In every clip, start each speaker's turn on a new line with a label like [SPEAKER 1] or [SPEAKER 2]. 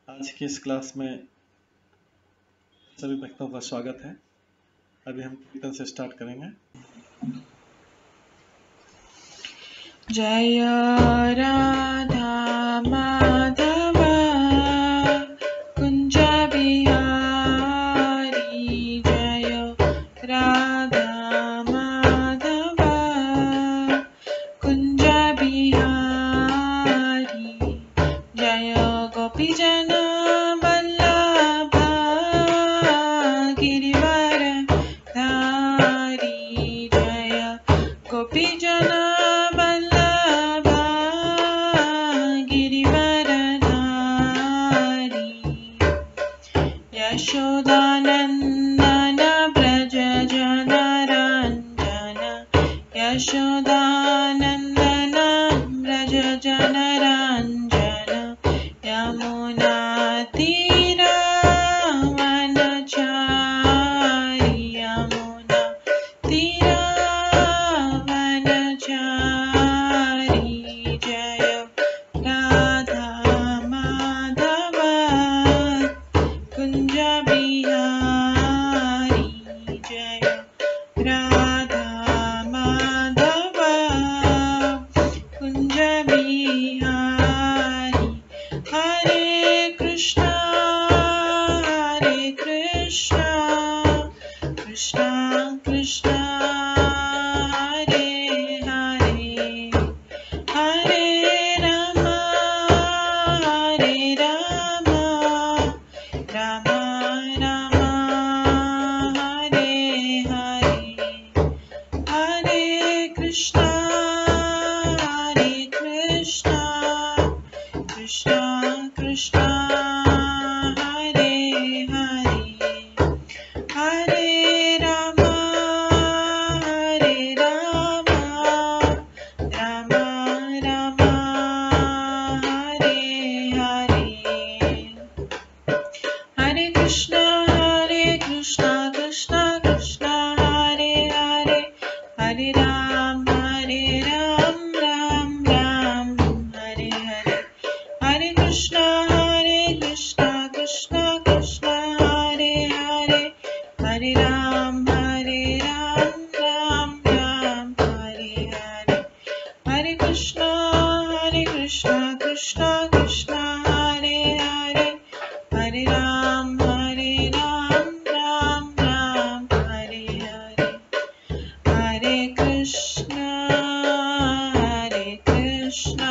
[SPEAKER 1] आज की इस क्लास में सभी भक्तों का स्वागत है। अभी हम कीर्तन से स्टार्ट करेंगे।
[SPEAKER 2] जय राधा माधव कुंज बिहारी, जय राधा माधव कुंज बिहारी, जय गोपीजन वल्लभ गिरिवर धारी, जय गोपीजन वल्लभ गिरिवर धारी, यशोदानंदन व्रज जनरंजन, यशोदानंदन व्रज जनरंजन, यमुना तीरावनचारी, यमुना तीरावनचारी, जय राधा माधव कुंज बिहारी, जय राधा माधव कुंज बिहारी, हरे कृष्णा कृष्णा कृष्णा हरे हरे, हरे राम राम राम हरे हरे, हरे कृष्णा कृष्णा कृष्णा हरे हरे, हरे राम राम राम हरे हरे, हरे कृष्णा कृष्णा कृष्णा हरे हरे, हरे राम राम राम हरे हरे, हरे कृष्णा कृष्णा कृष्णा हरे हरे, हरे राम राम राम हरे हरे, हरे कृष्णा कृष्णा कृष्णा हरे हरे, हरे राम राम राम हरे हरे, हरे कृष्णा कृष्णा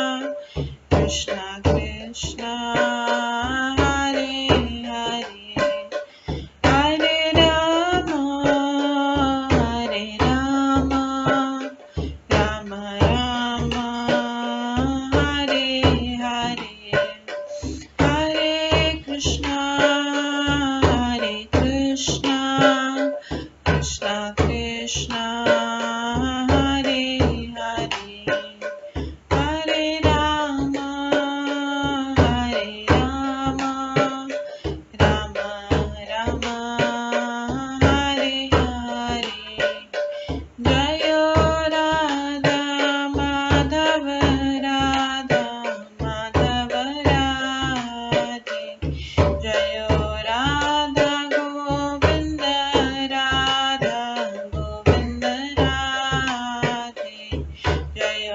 [SPEAKER 2] कृष्णा हरे हरे, हरे राम राम राम हरे हरे, हरे कृष्णा कृष्णा कृष्णा हरे हरे, हरे राम राम राम हरे हरे, जय राधा माधव राधे, जय राधा गोविंद राधे, जय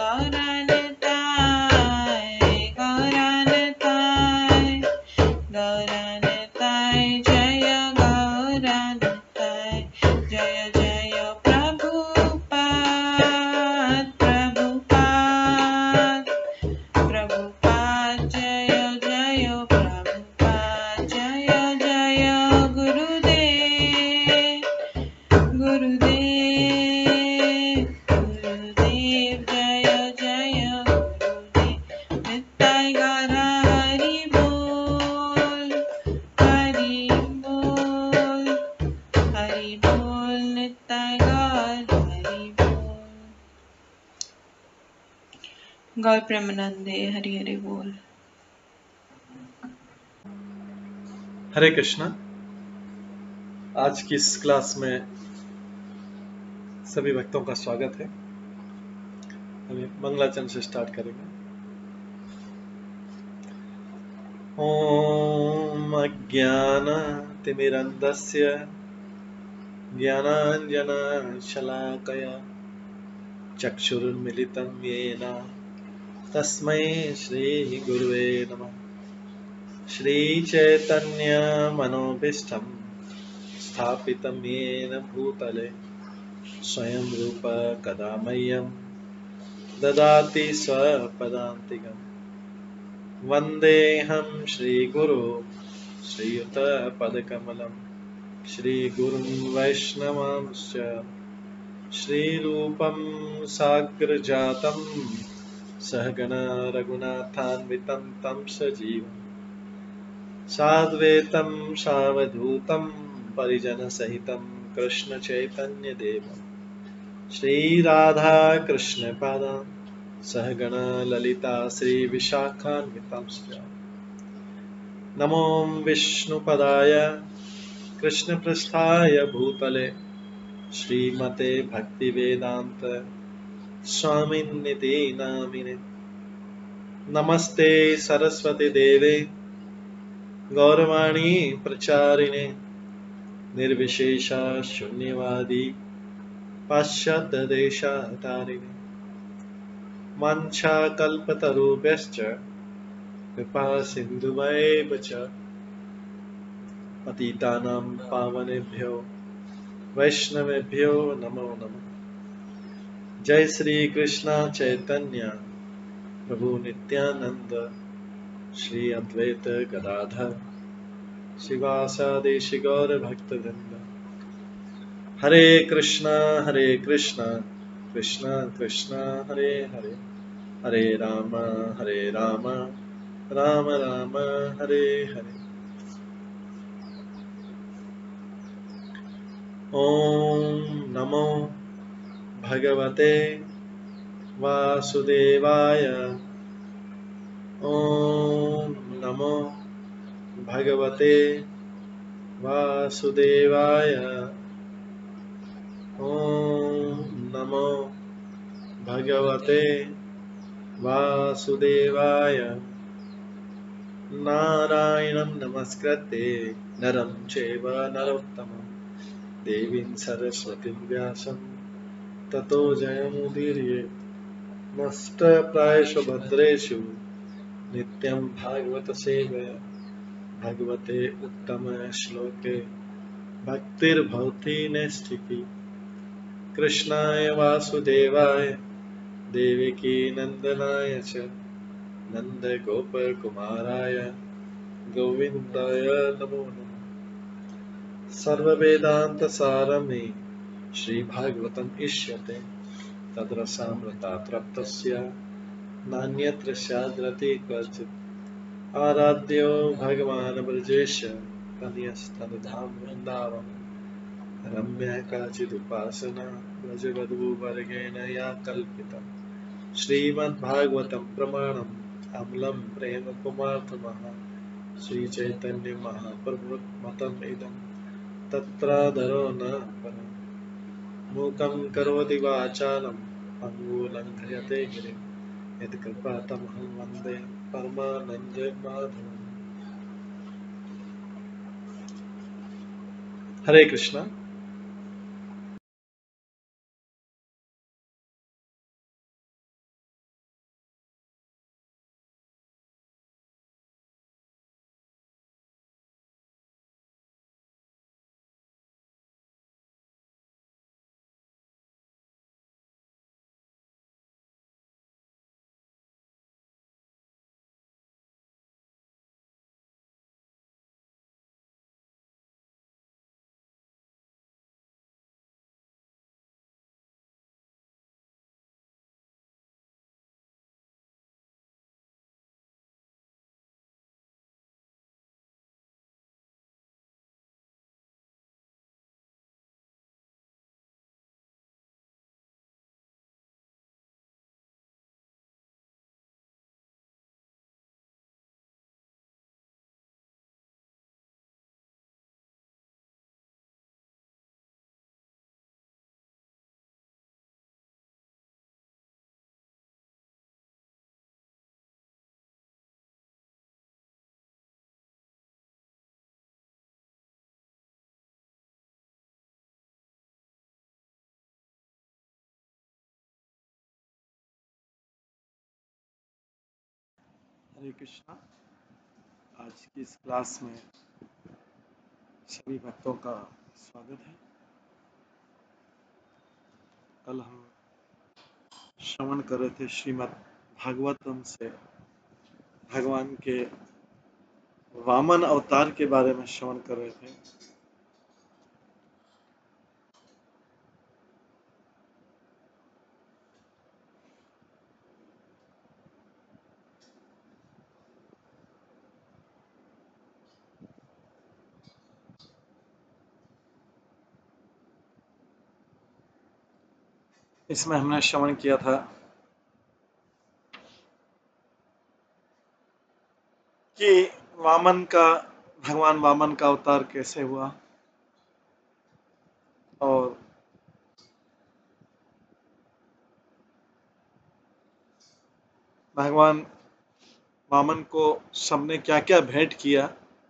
[SPEAKER 2] गौरनताय जय गौरनताय, जय जय प्रभुपाद जय जय प्रभुपाद, जय जय गुरुदेव जय जय गुरुदेव, नित्य गौर हरि बोल नित्य गौर हरि बोल, गौर प्रेमानंदे हरि हरि बोल।
[SPEAKER 1] हरे कृष्णा। आज की इस क्लास में सभी भक्तों का स्वागत है। अभी मंगलाचरण से स्टार्ट करेंगे। ॐ अज्ञानतिमिरन्धस्य ज्ञानाञ्जनशलाकया चक्षुरुन्मिलितं येन तस्मै श्रीगुरुवे नमः। श्रीचैतन्यमनोभीष्टं स्थापितं येन भूतले स्वयं रूप कदा मह्यं ददाति स्वपदान्तिकम्। वन्देऽहं श्रीगुरो श्रीयुतपदकमलं श्रीगुरुं वैष्णवांश्च श्रीरूपं साग्रजातं सहगण रघुनाथान्वितं तं सजीवं साद्वैतं सावधूतं परिजनसहितं कृष्णचैतन्यदेवं श्रीराधाकृष्णपादान् सहगण ललिता श्रीविशाखान्वितांश्च। नमो विष्णुपदाय कृष्णपृष्ठाय भूतले श्रीमते भक्तिवेदान्त स्वामिन्निति नामिने। नमस्ते सरस्वती देवे गौरवाणी प्रचारिणे निर्विशेष शून्यवादी पाश्चात्यदेशतारिणे। वाञ्छाकल्पतरुभ्यश्च कृपा सिन्धुभ्येव च पतितानां पावनेभ्यो वैष्णवेभ्यो नमो नमः। जय श्री कृष्ण चैतन्य प्रभु नित्यानंद श्री अद्वैत गदाधर शिवासादि गौर भक्तवृंद। हरे कृष्णा कृष्णा कृष्णा हरे हरे, हरे राम राम राम हरे हरे। ओम नमो भगवते वासुदेवाय। ओम नमो भगवते वासुदेवाय। ओम नमो भगवते वासुदेवाय। नारायणं नमस्कृत्य नरं चैव नरोत्तमं देवीं सरस्वतीं व्यासं ततो जयमुदीरयेत्। नष्टप्रायेषु भद्रेषु नित्यं भागवत सेवया भगवते उत्तम श्लोके भक्तिर्भवति नैष्ठिकी। कृष्णाय वासुदेवाय देवकी नंदनाय च नन्दगोपकुमाराय गोविन्दाय नमो नमः। सर्ववेदान्तसारमे श्रीभागवतम् इष्यते तद्रसामृतात् नान्यत्र स्याद्रति क्वचित्। आराध्यो भगवान् ब्रजेश तनयस्तनुधाम वृन्दावन रम्या काचिदुपासना ब्रजवधूवर्गेण या कल्पिता। श्रीमद्भागवतं प्रमाणम् अमलं प्रेम कुमार्तमः श्रीचैतन्य महाप्रभुमतम् इदं तत्रादरो न परम्। मूकं करोति वाचालं पङ्गुलङ्घयते गिरिं यत्कृपातमहं वन्दे परमानन्दमाधवम्। हरे कृष्णा।
[SPEAKER 3] हरे कृष्णा। आज की इस क्लास में सभी भक्तों का स्वागत है। कल हम श्रवण कर रहे थे श्रीमद् भागवतम से भगवान के वामन अवतार के बारे में श्रवण कर रहे थे। इसमें हमने श्रवण किया था कि भगवान वामन का अवतार कैसे हुआ और भगवान वामन को सबने क्या क्या भेंट किया।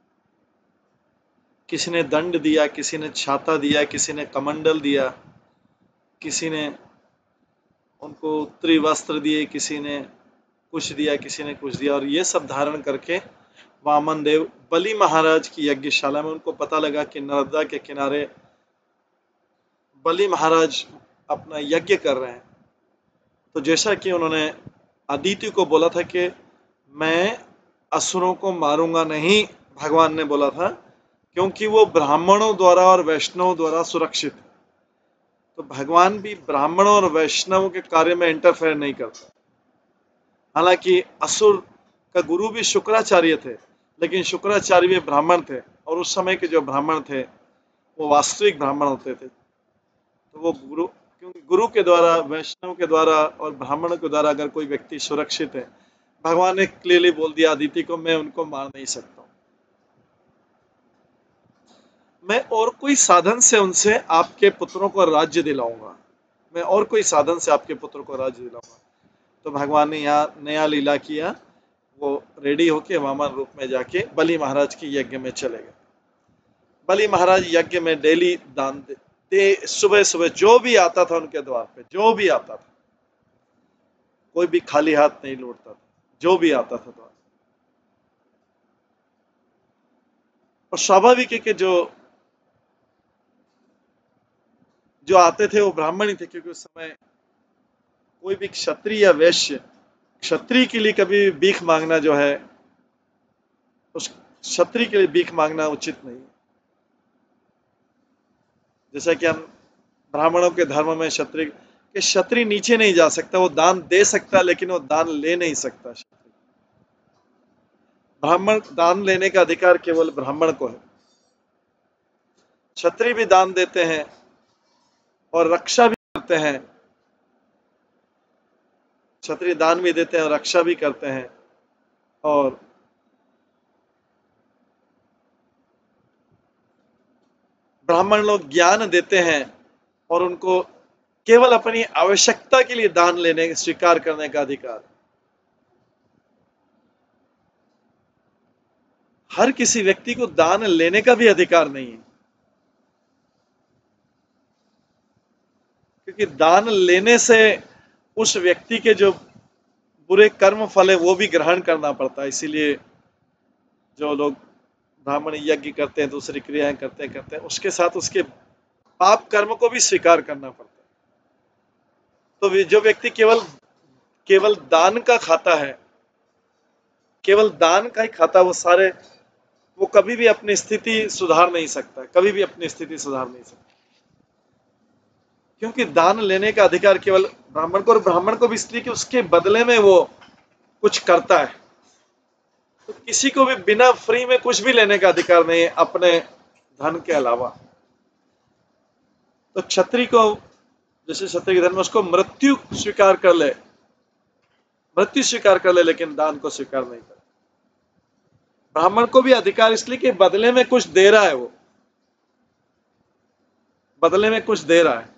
[SPEAKER 3] किसी ने दंड दिया, किसी ने छाता दिया, किसी ने कमंडल दिया, किसी ने उनको उत्तरी वस्त्र दिए, किसी ने कुछ दिया, किसी ने कुछ दिया। और ये सब धारण करके वामन देव बलि महाराज की यज्ञशाला में, उनको पता लगा कि नर्मदा के किनारे बलि महाराज अपना यज्ञ कर रहे हैं। तो जैसा कि उन्होंने अदिति को बोला था कि मैं असुरों को मारूंगा नहीं, भगवान ने बोला था, क्योंकि वो ब्राह्मणों द्वारा और वैष्णवों द्वारा सुरक्षित है। तो भगवान भी ब्राह्मणों और वैष्णवों के कार्य में इंटरफेयर नहीं करता। हालांकि असुर का गुरु भी शुक्राचार्य थे, लेकिन शुक्राचार्य भी ब्राह्मण थे, और उस समय के जो ब्राह्मण थे वो वास्तविक ब्राह्मण होते थे। तो वो क्योंकि गुरु के द्वारा, वैष्णव के द्वारा और ब्राह्मणों के द्वारा अगर कोई व्यक्ति सुरक्षित है, भगवान ने क्लियरली बोल दिया अदिति को, मैं उनको मार नहीं सकता हूं, मैं और कोई साधन से उनसे आपके पुत्रों को राज्य दिलाऊंगा, मैं और कोई साधन से आपके पुत्रों को राज्य दिलाऊंगा। तो भगवान ने यहाँ नया लीला किया, वो रेडी होके वामन रूप में जाके बलि महाराज के यज्ञ में चले गए। बलि महाराज यज्ञ में डेली दान दे, सुबह सुबह जो भी आता था उनके द्वार पे, जो भी आता था, कोई भी खाली हाथ नहीं लौटता था, जो भी आता था द्वार। और स्वाभाविक है कि जो आते थे वो ब्राह्मण ही थे, क्योंकि उस समय कोई भी क्षत्रिय या वैश्य, क्षत्रिय के लिए कभी भीख मांगना जो है, उस क्षत्रिय के लिए भीख मांगना उचित नहीं। जैसा कि हम ब्राह्मणों के धर्म में क्षत्रिय नीचे नहीं जा सकता, वो दान दे सकता है लेकिन वो दान ले नहीं सकता। ब्राह्मण दान लेने का अधिकार केवल ब्राह्मण को है। क्षत्रिय भी दान देते हैं और रक्षा भी करते हैं, क्षत्रिय दान भी देते हैं और रक्षा भी करते हैं। और ब्राह्मण लोग ज्ञान देते हैं और उनको केवल अपनी आवश्यकता के लिए दान लेने, स्वीकार करने का अधिकार। हर किसी व्यक्ति को दान लेने का भी अधिकार नहीं है, क्योंकि दान लेने से उस व्यक्ति के जो बुरे कर्म फल है वो भी ग्रहण करना पड़ता है। इसीलिए जो लोग ब्राह्मण यज्ञ करते हैं, दूसरी क्रियाएं करते हैं, उसके साथ उसके पाप कर्म को भी स्वीकार करना पड़ता है। तो जो व्यक्ति केवल दान का खाता है, केवल दान का ही खाता, वो कभी भी अपनी स्थिति सुधार नहीं सकता, कभी भी अपनी स्थिति सुधार नहीं सकता, क्योंकि दान लेने का अधिकार केवल ब्राह्मण को, और ब्राह्मण को भी इसलिए कि उसके बदले में वो कुछ करता है। तो किसी को भी बिना फ्री में कुछ भी लेने का अधिकार नहीं है अपने धन के अलावा। तो क्षत्रिय को, जैसे क्षत्रिय धर्म में, उसको मृत्यु स्वीकार कर ले, लेकिन दान को स्वीकार नहीं कर। ब्राह्मण को भी अधिकार इसलिए कि बदले में कुछ दे रहा है, वो बदले में कुछ दे रहा है।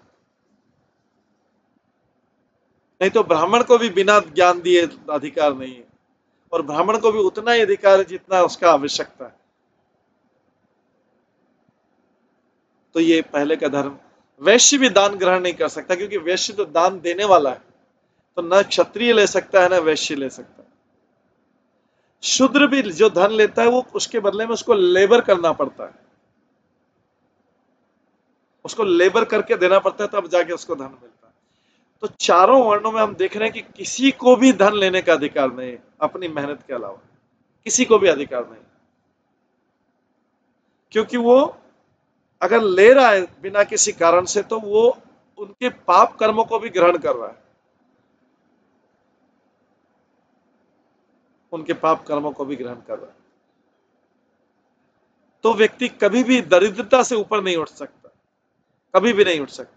[SPEAKER 3] नहीं तो ब्राह्मण को भी बिना ज्ञान दिए अधिकार नहीं है, और ब्राह्मण को भी उतना ही अधिकार है जितना उसका आवश्यकता है। तो ये पहले का धर्म। वैश्य भी दान ग्रहण नहीं कर सकता, क्योंकि वैश्य तो दान देने वाला है, तो न क्षत्रिय ले सकता है न वैश्य ले सकता है। शूद्र भी जो धन लेता है वो उसके बदले में उसको लेबर करना पड़ता है, उसको लेबर करके देना पड़ता है, तब जाके उसको धन मिलता है। तो चारों वर्णों में हम देख रहे हैं कि किसी को भी धन लेने का अधिकार नहीं है अपनी मेहनत के अलावा, किसी को भी अधिकार नहीं, क्योंकि वो अगर ले रहा है बिना किसी कारण से तो वो उनके पाप कर्मों को भी ग्रहण कर रहा है, उनके पाप कर्मों को भी ग्रहण कर रहा है। तो व्यक्ति कभी भी दरिद्रता से ऊपर नहीं उठ सकता, कभी भी नहीं उठ सकता।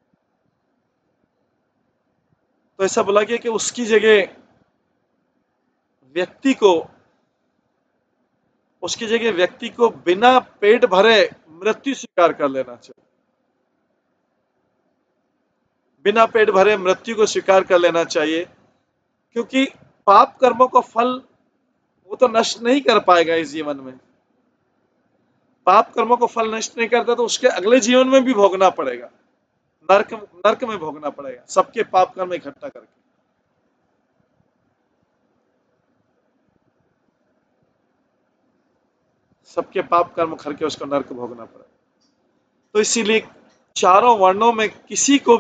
[SPEAKER 3] तो ऐसा बोला गया कि उसकी जगह व्यक्ति को बिना पेट भरे मृत्यु स्वीकार कर लेना चाहिए, बिना पेट भरे मृत्यु को स्वीकार कर लेना चाहिए, क्योंकि पाप कर्मों का फल वो तो नष्ट नहीं कर पाएगा इस जीवन में। पाप कर्मों को फल नष्ट नहीं करता तो उसके अगले जीवन में भी भोगना पड़ेगा, नरक में भोगना पड़ेगा, सबके पाप कर्म इकट्ठा करके। सबके पाप कर्म करके उसको नरक भोगना पड़ेगा। तो इसीलिए चारों वर्णों में किसी को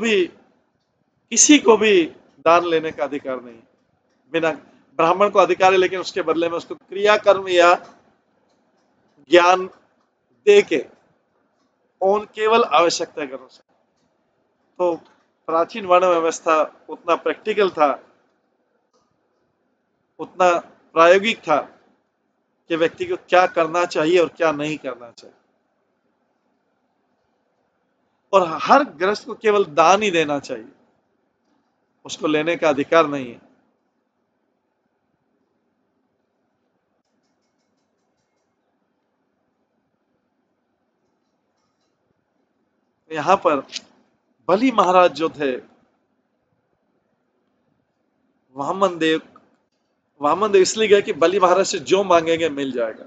[SPEAKER 3] भी दान लेने का अधिकार नहीं। बिना ब्राह्मण को अधिकार है, लेकिन उसके बदले में उसको क्रिया कर्म या ज्ञान दे के उन केवल आवश्यकता के अनुसार। तो प्राचीन वर्ण व्यवस्था उतना प्रैक्टिकल था, उतना प्रायोगिक था कि व्यक्ति को क्या करना चाहिए और क्या नहीं करना चाहिए, और हर गृहस्थ को केवल दान ही देना चाहिए, उसको लेने का अधिकार नहीं है। यहां पर बलि महाराज जो थे, वामन देव इसलिए गए कि बलि महाराज से जो मांगेंगे मिल जाएगा।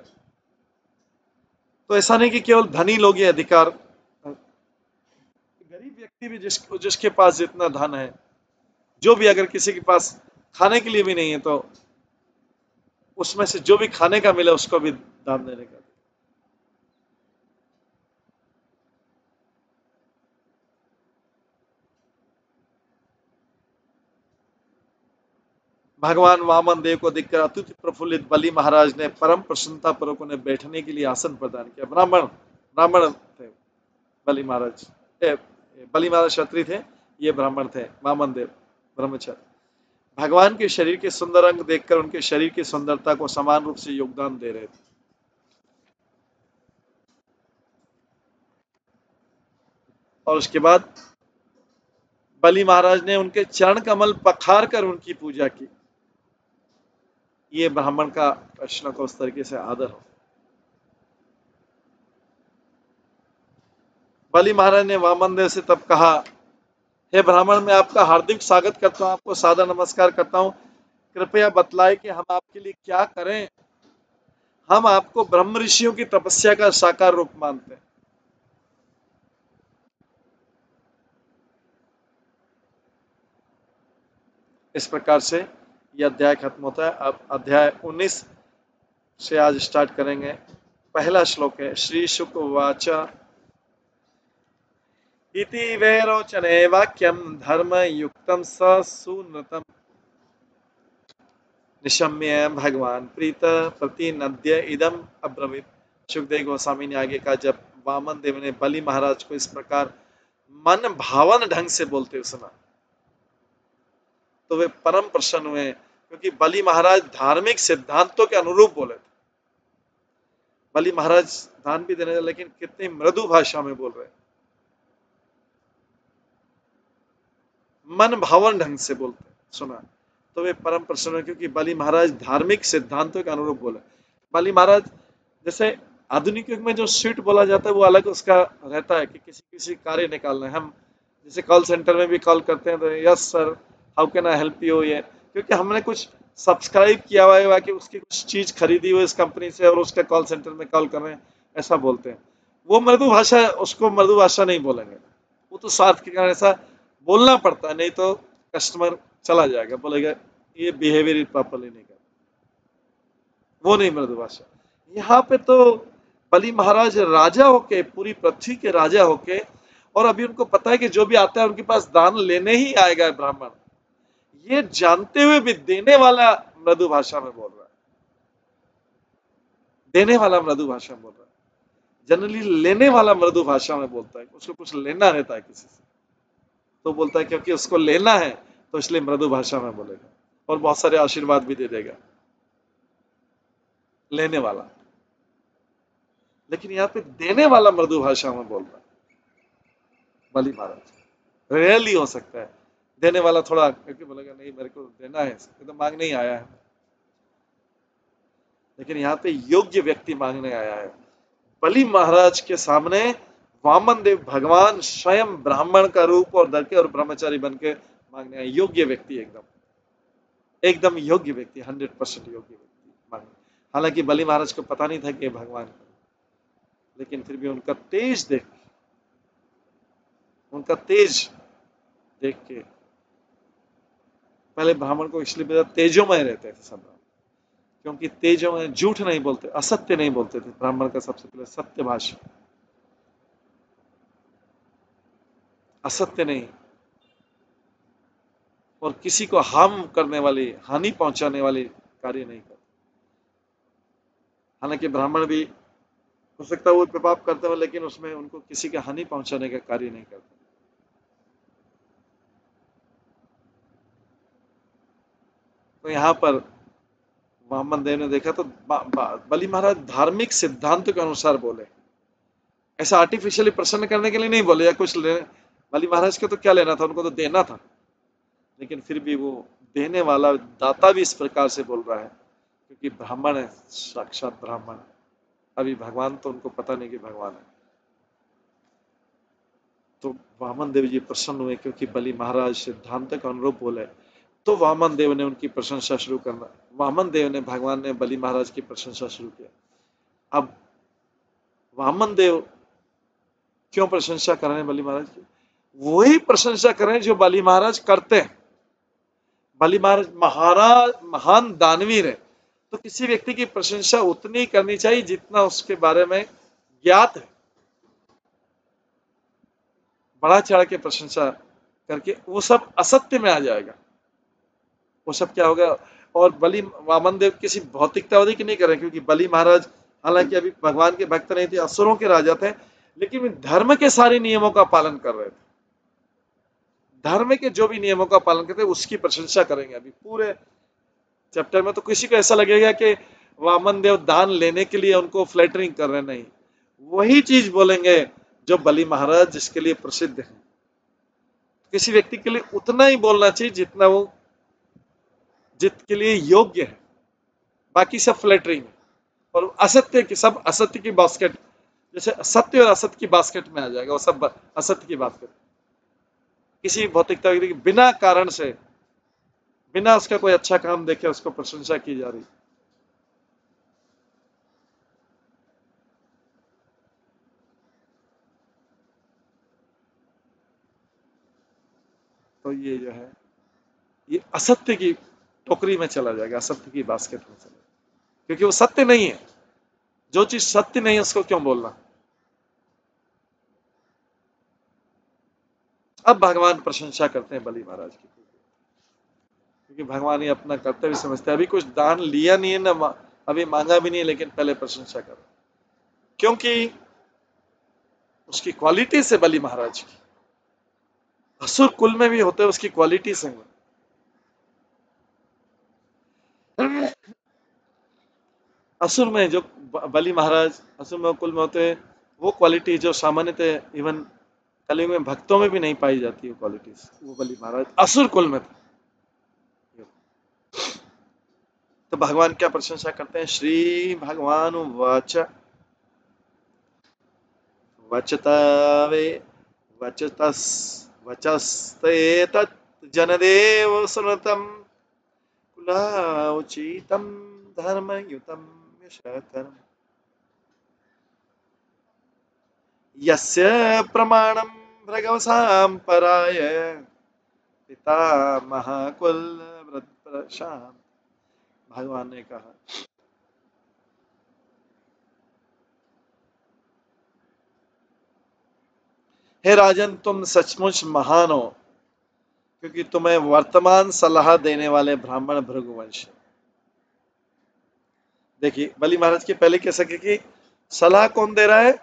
[SPEAKER 3] तो ऐसा नहीं कि केवल धनी लोग ये अधिकार, गरीब व्यक्ति भी जिसके पास जितना धन है, जो भी अगर किसी के पास खाने के लिए भी नहीं है तो उसमें से जो भी खाने का मिले उसको भी दान देने का। भगवान वामन देव को देखकर अत्यंत प्रफुल्लित बलि महाराज ने परम प्रसन्नता पूर्वक उन्हें बैठने के लिए आसन प्रदान किया। ब्राह्मण थे बलि महाराज, बलि महाराज क्षत्रिय थे, ये ब्राह्मण थे, वामन देव ब्रह्मचारी। भगवान के शरीर के सुंदर अंग देखकर उनके शरीर की सुंदरता को समान रूप से योगदान दे रहे थे। और उसके बाद बलि महाराज ने उनके चरण कमल पखार कर उनकी पूजा की। ये ब्राह्मण का कृष्ण को उस तरीके से आदर हो। बलि महाराज ने वामन देव से तब कहा, हे ब्राह्मण, मैं आपका हार्दिक स्वागत करता हूं, आपको सादर नमस्कार करता हूं, कृपया बतलाएं कि हम आपके लिए क्या करें। हम आपको ब्रह्म ऋषियों की तपस्या का साकार रूप मानते हैं। इस प्रकार से यह अध्याय खत्म होता है। अब अध्याय 19 से आज स्टार्ट करेंगे। पहला श्लोक है, श्री शुक उवाच इति वैरोचने वाक्यम धर्म युक्तम सूनृतम निशम्य भगवान प्रीत प्रतिनद्य इदम अब्रवीत। सुखदेव गोस्वामी ने आगे कहा, जब वामन देव ने बलि महाराज को इस प्रकार मन भावन ढंग से बोलते हुए सुना तो वे परम प्रसन्न हुए, क्योंकि बलि महाराज धार्मिक सिद्धांतों के अनुरूप बोले थे। बलि महाराज दान भी देने, लेकिन कितनी मृदु भाषा में बोल रहे, मन भावन ढंग से बोलते सुना तो वे परम प्रसन्न हुए, क्योंकि बलि महाराज धार्मिक सिद्धांतों के अनुरूप बोले। बलि महाराज जैसे आधुनिक युग में जो स्वीट बोला जाता है वो अलग उसका रहता है कि किसी कार्य निकालना है। हम जैसे कॉल सेंटर में भी कॉल करते हैं तो yes sir, how can I help you, ये क्योंकि हमने कुछ सब्सक्राइब किया हुआ है कि उसकी कुछ चीज खरीदी हुई इस कंपनी से और उसके कॉल सेंटर में कॉल कर रहे हैं, ऐसा बोलते हैं। वो मृदु भाषा, उसको मृदु भाषा नहीं बोलेंगे, वो तो स्वार्थ के कारण ऐसा बोलना पड़ता है, नहीं तो कस्टमर चला जाएगा, बोलेगा ये बिहेवियर प्रॉपरली नहीं कर। वो नहीं मृदु भाषा। यहाँ पे तो बलि महाराज राजा होके, पूरी पृथ्वी के राजा होके, और अभी उनको पता है कि जो भी आता है उनके पास दान लेने ही आएगा ब्राह्मण, ये जानते हुए भी देने वाला मृदु भाषा में बोल रहा है। देने वाला मृदु भाषा में बोल रहा है। जनरली लेने वाला मृदु भाषा में बोलता है, उसको कुछ लेना रहता है किसी से, तो बोलता है क्योंकि उसको लेना है तो इसलिए मृदु भाषा में बोलेगा, और बहुत सारे आशीर्वाद भी दे देगा लेने वाला। लेकिन यहाँ पे देने वाला मृदु भाषा में बोल रहा है बलि महाराज। रेयरली हो सकता है देने वाला थोड़ा क्योंकि बोलेगा नहीं मेरे को देना है, तो मांगने ही आया है। लेकिन यहाँ पे योग्य व्यक्ति मांगने आया है। बलि महाराज के सामने वामन देव भगवान स्वयं ब्राह्मण का रूप और धर के और ब्रह्मचारी बन के मांगने आए। योग्य व्यक्ति, एकदम योग्य व्यक्ति, 100% योग्य व्यक्ति मांगने। हालांकि बलि महाराज को पता नहीं था कि भगवान, लेकिन फिर भी उनका तेज देख के, पहले ब्राह्मण को इसलिए तेजोमय रहते थे सब, क्योंकि तेजोमय झूठ नहीं बोलते, असत्य नहीं बोलते थे। ब्राह्मण का सबसे पहले सत्य भाषा, असत्य नहीं, और किसी को हार्म करने वाली, हानि पहुंचाने वाली कार्य नहीं करते। हालांकि ब्राह्मण भी हो सकता है वो पाप करते हो, लेकिन उसमें उनको किसी के हानि पहुंचाने का कार्य नहीं करते। तो यहाँ पर वामन देव ने देखा तो बलि महाराज धार्मिक सिद्धांत के अनुसार बोले, ऐसा आर्टिफिशियली प्रसन्न करने के लिए नहीं बोले या कुछ ले। बलि महाराज को तो क्या लेना था, उनको तो देना था। लेकिन फिर भी वो देने वाला दाता भी इस प्रकार से बोल रहा है क्योंकि ब्राह्मण है, साक्षात ब्राह्मण। अभी भगवान तो उनको पता नहीं कि भगवान है। तो वामन देव जी प्रसन्न हुए क्योंकि बलि महाराज सिद्धांत का अनुरूप बोले। तो वामन देव ने उनकी प्रशंसा शुरू करना, वामन देव ने, भगवान ने बलि महाराज की प्रशंसा शुरू किया। अब वामन देव क्यों प्रशंसा कर रहे हैं बलि महाराज की? वही प्रशंसा करें जो बलि महाराज करते हैं। बलि महाराज महान दानवीर है, तो किसी व्यक्ति की प्रशंसा उतनी करनी चाहिए जितना उसके बारे में ज्ञात है। बढ़ा चढ़ा के प्रशंसा करके वो सब असत्य में आ जाएगा, वो सब क्या होगा। और बलि वामन देव किसी भौतिकतावादी की नहीं कर रहे, क्योंकि बलि महाराज हालांकि अभी भगवान के भक्त नहीं थे, असुरों के राजा थे, लेकिन धर्म के सारे नियमों का पालन कर रहे थे। धर्म के जो भी नियमों का पालन करते उसकी प्रशंसा करेंगे। अभी पूरे चैप्टर में तो किसी को ऐसा लगेगा कि वामन देव दान लेने के लिए उनको फ्लैटरिंग कर रहे, नहीं, वही चीज बोलेंगे जो बलि महाराज जिसके लिए प्रसिद्ध है। किसी व्यक्ति के लिए उतना ही बोलना चाहिए जितना वो जितके लिए योग्य है, बाकी सब फ्लैटरिंग और असत्य की, सब असत्य की बास्केट, जैसे सत्य और असत्य की बास्केट में आ जाएगा, वो सब असत्य की बास्केट। किसी भौतिकता की बिना कारण से, बिना उसका कोई अच्छा काम देखे उसको प्रशंसा की जा रही। तो ये जो है ये असत्य की टोकरी में चला जाएगा, असत्य की बास्केट में चला जाएगा, क्योंकि वो सत्य नहीं है। जो चीज सत्य नहीं है उसको क्यों बोलना। अब भगवान प्रशंसा करते हैं बलि महाराज की, क्योंकि भगवान ये अपना कर्तव्य समझते हैं। अभी कुछ दान लिया नहीं है ना, अभी मांगा भी नहीं है, लेकिन पहले प्रशंसा कर, क्योंकि उसकी क्वालिटी से बलि महाराज की, असुर कुल में भी होते हैं उसकी क्वालिटी से। असुर में जो बलि महाराज असुर में कुल में होते हैं, वो क्वालिटी जो सामान्यतः इवन कलयुग में भक्तों में भी नहीं पाई जाती, वो क्वालिटीज, वो बलि महाराज असुर कुल में थे। तो भगवान क्या प्रशंसा करते हैं? श्री भगवान वाच वचतावे वचतस वचस्ते तत् जनदेव सुनतम कुलाउचितम धर्मयुतम यशकरम यस्य प्रमाणम भृगवसाम पराय पितामह कुल व्रतप्रशांत। भगवान ने कहा हे राजन, तुम सचमुच महान हो, क्योंकि तुम्हें वर्तमान सलाह देने वाले ब्राह्मण भृगुवंश। देखिए, बलि महाराज के पहले कह सके कि सलाह कौन दे रहा है?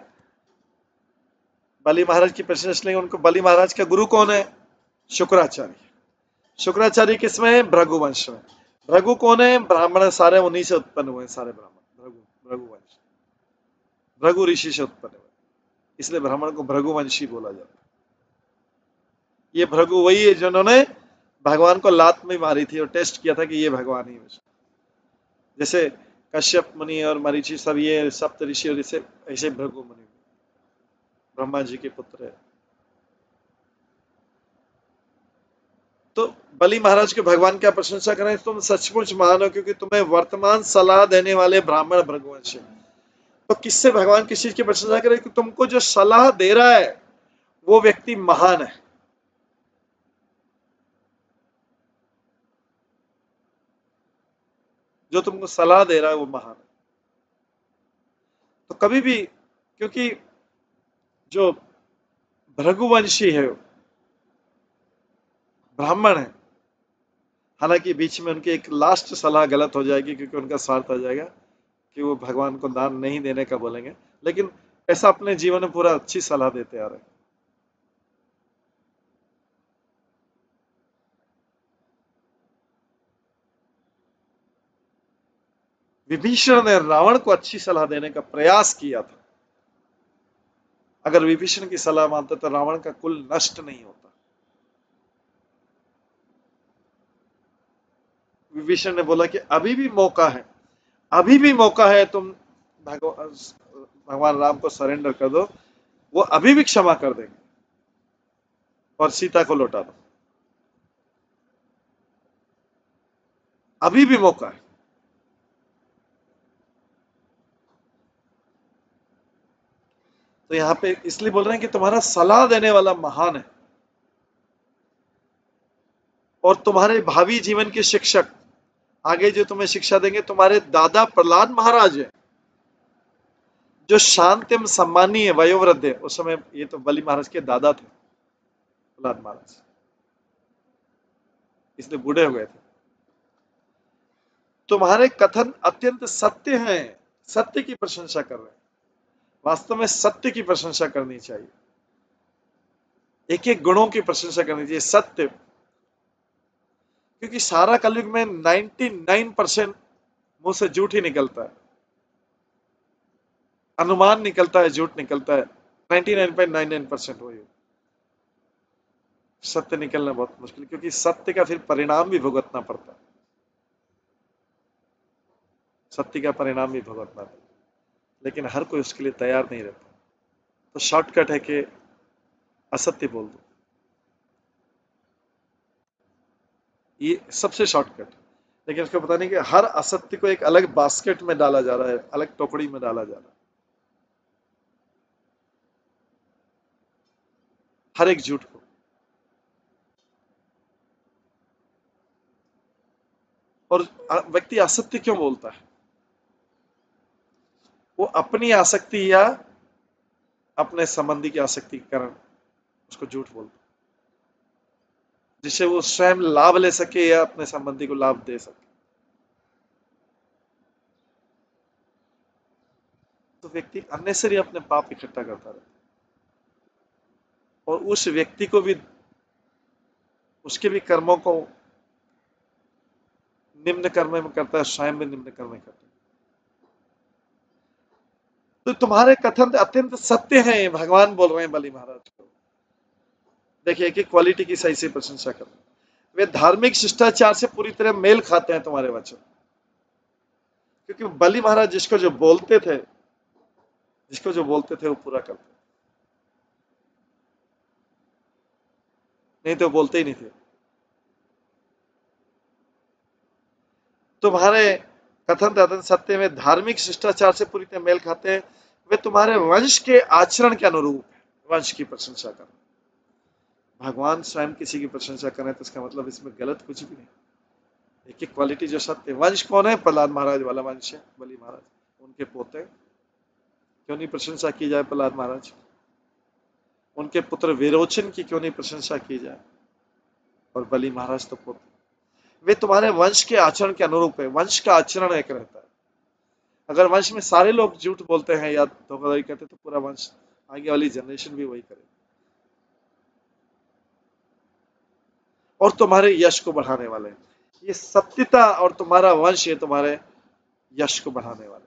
[SPEAKER 3] बलि महाराज की प्रशंसा लेंगे उनको। बलि महाराज का गुरु कौन है? शुक्राचार्य। शुक्राचार्य किसमें है? भृगुवंश में। भृगु कौन है? ब्राह्मण सारे उन्हीं से उत्पन्न हुए, सारे ब्राह्मण भृगुवंश, भृगु ऋषि से उत्पन्न हुए, इसलिए ब्राह्मण को भृगुवंशी बोला जाता है। ये भृगु वही है जिन्होंने भगवान को लात में मारी थी और टेस्ट किया था कि ये भगवान ही है। जैसे कश्यप मुनि और मरीचि सब ये सप्त ऋषि और ऐसे भृगु मुनि ब्रह्मा जी के पुत्र है। तो बलि महाराज के भगवान क्या प्रशंसा करें? तुम सचमुच महान हो, क्योंकि तुम्हें वर्तमान सलाह देने वाले ब्राह्मण भृगुवंश। तो किससे भगवान किस चीज की प्रशंसा करें? कि तुमको जो सलाह दे रहा है वो व्यक्ति महान है। जो तुमको सलाह दे रहा है वो महान है। तो कभी भी, क्योंकि जो भृगुवंशी है ब्राह्मण है, हालांकि बीच में उनकी एक लास्ट सलाह गलत हो जाएगी क्योंकि उनका स्वार्थ आ जाएगा कि वो भगवान को दान नहीं देने का बोलेंगे, लेकिन ऐसा अपने जीवन में पूरा अच्छी सलाह देते आ रहे हैं। विभीषण ने रावण को अच्छी सलाह देने का प्रयास किया था। अगर विभीषण की सलाह मानते तो रावण का कुल नष्ट नहीं होता। विभीषण ने बोला कि अभी भी मौका है, अभी भी मौका है, तुम भगवान राम को सरेंडर कर दो, वो अभी भी क्षमा कर देंगे और सीता को लौटा दो। अभी भी मौका है। तो यहां पे इसलिए बोल रहे हैं कि तुम्हारा सलाह देने वाला महान है और तुम्हारे भावी जीवन के शिक्षक आगे जो तुम्हें शिक्षा देंगे तुम्हारे दादा प्रहलाद महाराज है, जो शांतिम सम्मानीय वयोवृद्ध है। उस समय ये तो बलि महाराज के दादा थे प्रहलाद महाराज, इसलिए बूढ़े हो गए थे। तुम्हारे कथन अत्यंत सत्य हैं, सत्य की प्रशंसा कर रहे हैं। वास्तव में सत्य की प्रशंसा करनी चाहिए, एक एक गुणों की प्रशंसा करनी चाहिए। सत्य, क्योंकि सारा कलयुग में 99% मुंह से झूठ ही निकलता है, अनुमान निकलता है, झूठ निकलता है। 99.99% वही। सत्य निकलना बहुत मुश्किल, क्योंकि सत्य का फिर परिणाम भी भुगतना पड़ता है। सत्य का परिणाम भी भुगतना पड़ता है, लेकिन हर कोई उसके लिए तैयार नहीं रहता। तो शॉर्टकट है कि असत्य बोल दो, ये सबसे शॉर्टकट। लेकिन उसको पता नहीं कि हर असत्य को एक अलग बास्केट में डाला जा रहा है, अलग टोकरी में डाला जा रहा है, हर एक झूठ को। और व्यक्ति असत्य क्यों बोलता है? वो अपनी आसक्ति या अपने संबंधी की आसक्ति के कारण उसको झूठ बोलता है, जिससे वो स्वयं लाभ ले सके या अपने संबंधी को लाभ दे सके। तो व्यक्ति अननेसेसरी अपने पाप इकट्ठा करता रहता है और उस व्यक्ति को भी, उसके भी कर्मों को निम्न कर्म में करता है, स्वयं भी निम्न कर्म में करता है। तो तुम्हारे कथन अत्यंत सत्य हैं, भगवान बोल रहे हैं बलि महाराज को। देखिए कि क्वालिटी की सही से प्रशंसा कर, वे धार्मिक शिष्टाचार से पूरी तरह मेल खाते हैं तुम्हारे वचन। क्योंकि बलि महाराज जिसको जो बोलते थे वो पूरा करते, नहीं तो बोलते ही नहीं थे। तुम्हारे कथन अत्यंत सत्य में धार्मिक शिष्टाचार से पूरी तरह मेल खाते हैं, वे तुम्हारे वंश के आचरण के अनुरूप है। वंश की प्रशंसा कर, भगवान स्वयं किसी की प्रशंसा करें तो इसका मतलब इसमें गलत कुछ भी नहीं। एक एक क्वालिटी जो सत्य। वंश कौन है? प्रहलाद महाराज वाला वंश है बलि महाराज, उनके पोते। क्यों नहीं प्रशंसा की जाए प्रहलाद महाराज? उनके पुत्र विरोचन की क्यों नहीं प्रशंसा की जाए? और बलि महाराज तो पुत्र, वे तुम्हारे वंश के आचरण के अनुरूप है। वंश का आचरण एक रहता है। अगर वंश में सारे लोग झूठ बोलते हैं या धोखाधड़ी करते तो पूरा वंश, आगे वाली जनरेशन भी वही करे। और तुम्हारे यश को बढ़ाने वाले, ये सत्यता और तुम्हारा वंश ये तुम्हारे यश को बढ़ाने वाले।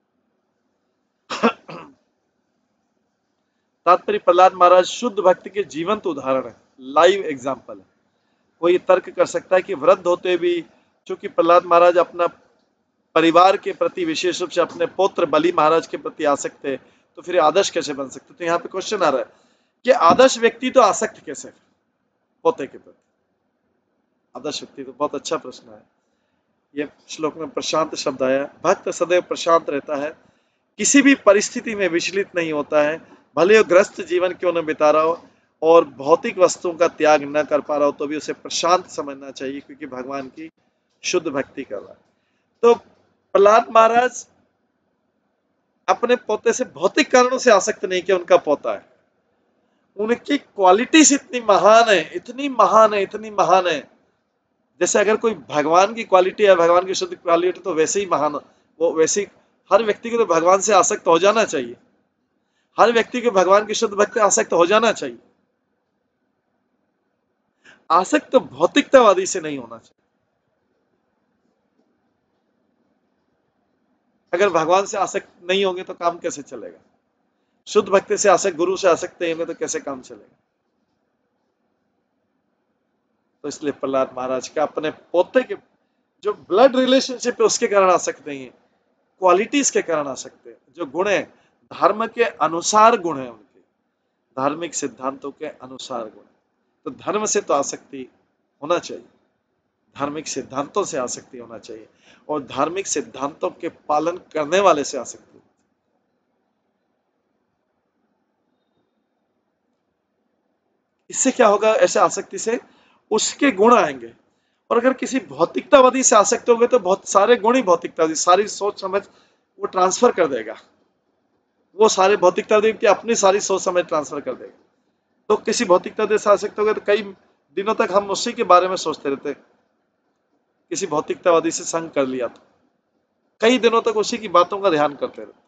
[SPEAKER 3] तात्पर्य प्रहलाद महाराज शुद्ध भक्ति के जीवंत उदाहरण है, लाइव एग्जाम्पल है। कोई तर्क कर सकता है कि वृद्ध होते भी चूंकि प्रहलाद महाराज अपना परिवार के प्रति, विशेष रूप से अपने पुत्र बलि महाराज के प्रति आसक्त थे, तो फिर आदर्श कैसे बन सकते? तो यहाँ पे क्वेश्चन आ रहा है कि आदर्श व्यक्ति तो आसक्त कैसे पोते के प्रति? आदर्श व्यक्ति तो बहुत अच्छा प्रश्न है। ये श्लोक में प्रशांत शब्द आया। भक्त सदैव प्रशांत रहता है, किसी भी परिस्थिति में विचलित नहीं होता है, भले वो ग्रस्त जीवन क्यों न बिता रहा हो और भौतिक वस्तुओं का त्याग न कर पा रहा हो, तो भी उसे प्रशांत समझना चाहिए, क्योंकि भगवान की शुद्ध भक्ति कर रहा है। तो प्रहलाद महाराज अपने पोते से भौतिक कारणों से आसक्त नहीं कि उनका पोता है, उनकी क्वालिटीज इतनी महान है, इतनी महान है, इतनी महान है। जैसे अगर कोई भगवान की क्वालिटी है, भगवान की शुद्ध क्वालिटी, तो वैसे ही महान, वो वैसे ही हर व्यक्ति को तो भगवान से आसक्त हो जाना चाहिए। हर व्यक्ति को भगवान की शुद्ध भक्ति आसक्त हो जाना चाहिए। आसक्त तो भौतिकतावादी से नहीं होना चाहिए। अगर भगवान से आसक्त नहीं होंगे तो काम कैसे चलेगा? शुद्ध भक्ति से आसक्त, गुरु से आसक्त नहीं होंगे तो कैसे काम चलेगा? तो इसलिए प्रहलाद महाराज का अपने पोते के जो ब्लड रिलेशनशिप है उसके कारण आसक्त नहीं है, क्वालिटीज के कारण आसक्त है, जो गुण है, धर्म के अनुसार गुण है, उनके धार्मिक सिद्धांतों के अनुसार गुण। तो धर्म से तो आसक्ति होना चाहिए, धार्मिक सिद्धांतों से आसक्ति होना चाहिए, और धार्मिक सिद्धांतों के पालन करने वाले से आसक्ति। इससे क्या होगा? ऐसे आसक्ति से उसके गुण आएंगे। और अगर किसी भौतिकतावादी से आसक्त हो गए तो बहुत सारे गुण ही भौतिकतावादी, सारी सोच समझ वो ट्रांसफर कर देगा, वो सारे भौतिकतावादी व्यक्ति अपनी सारी सोच समझ ट्रांसफर कर देगा। तो किसी भौतिकतावादी से आसक्त हो गए तो कई दिनों तक हम उसी के बारे में सोचते रहते। किसी भौतिकतावादी से संग कर लिया तो कई दिनों तक उसी की बातों का ध्यान करते रहते।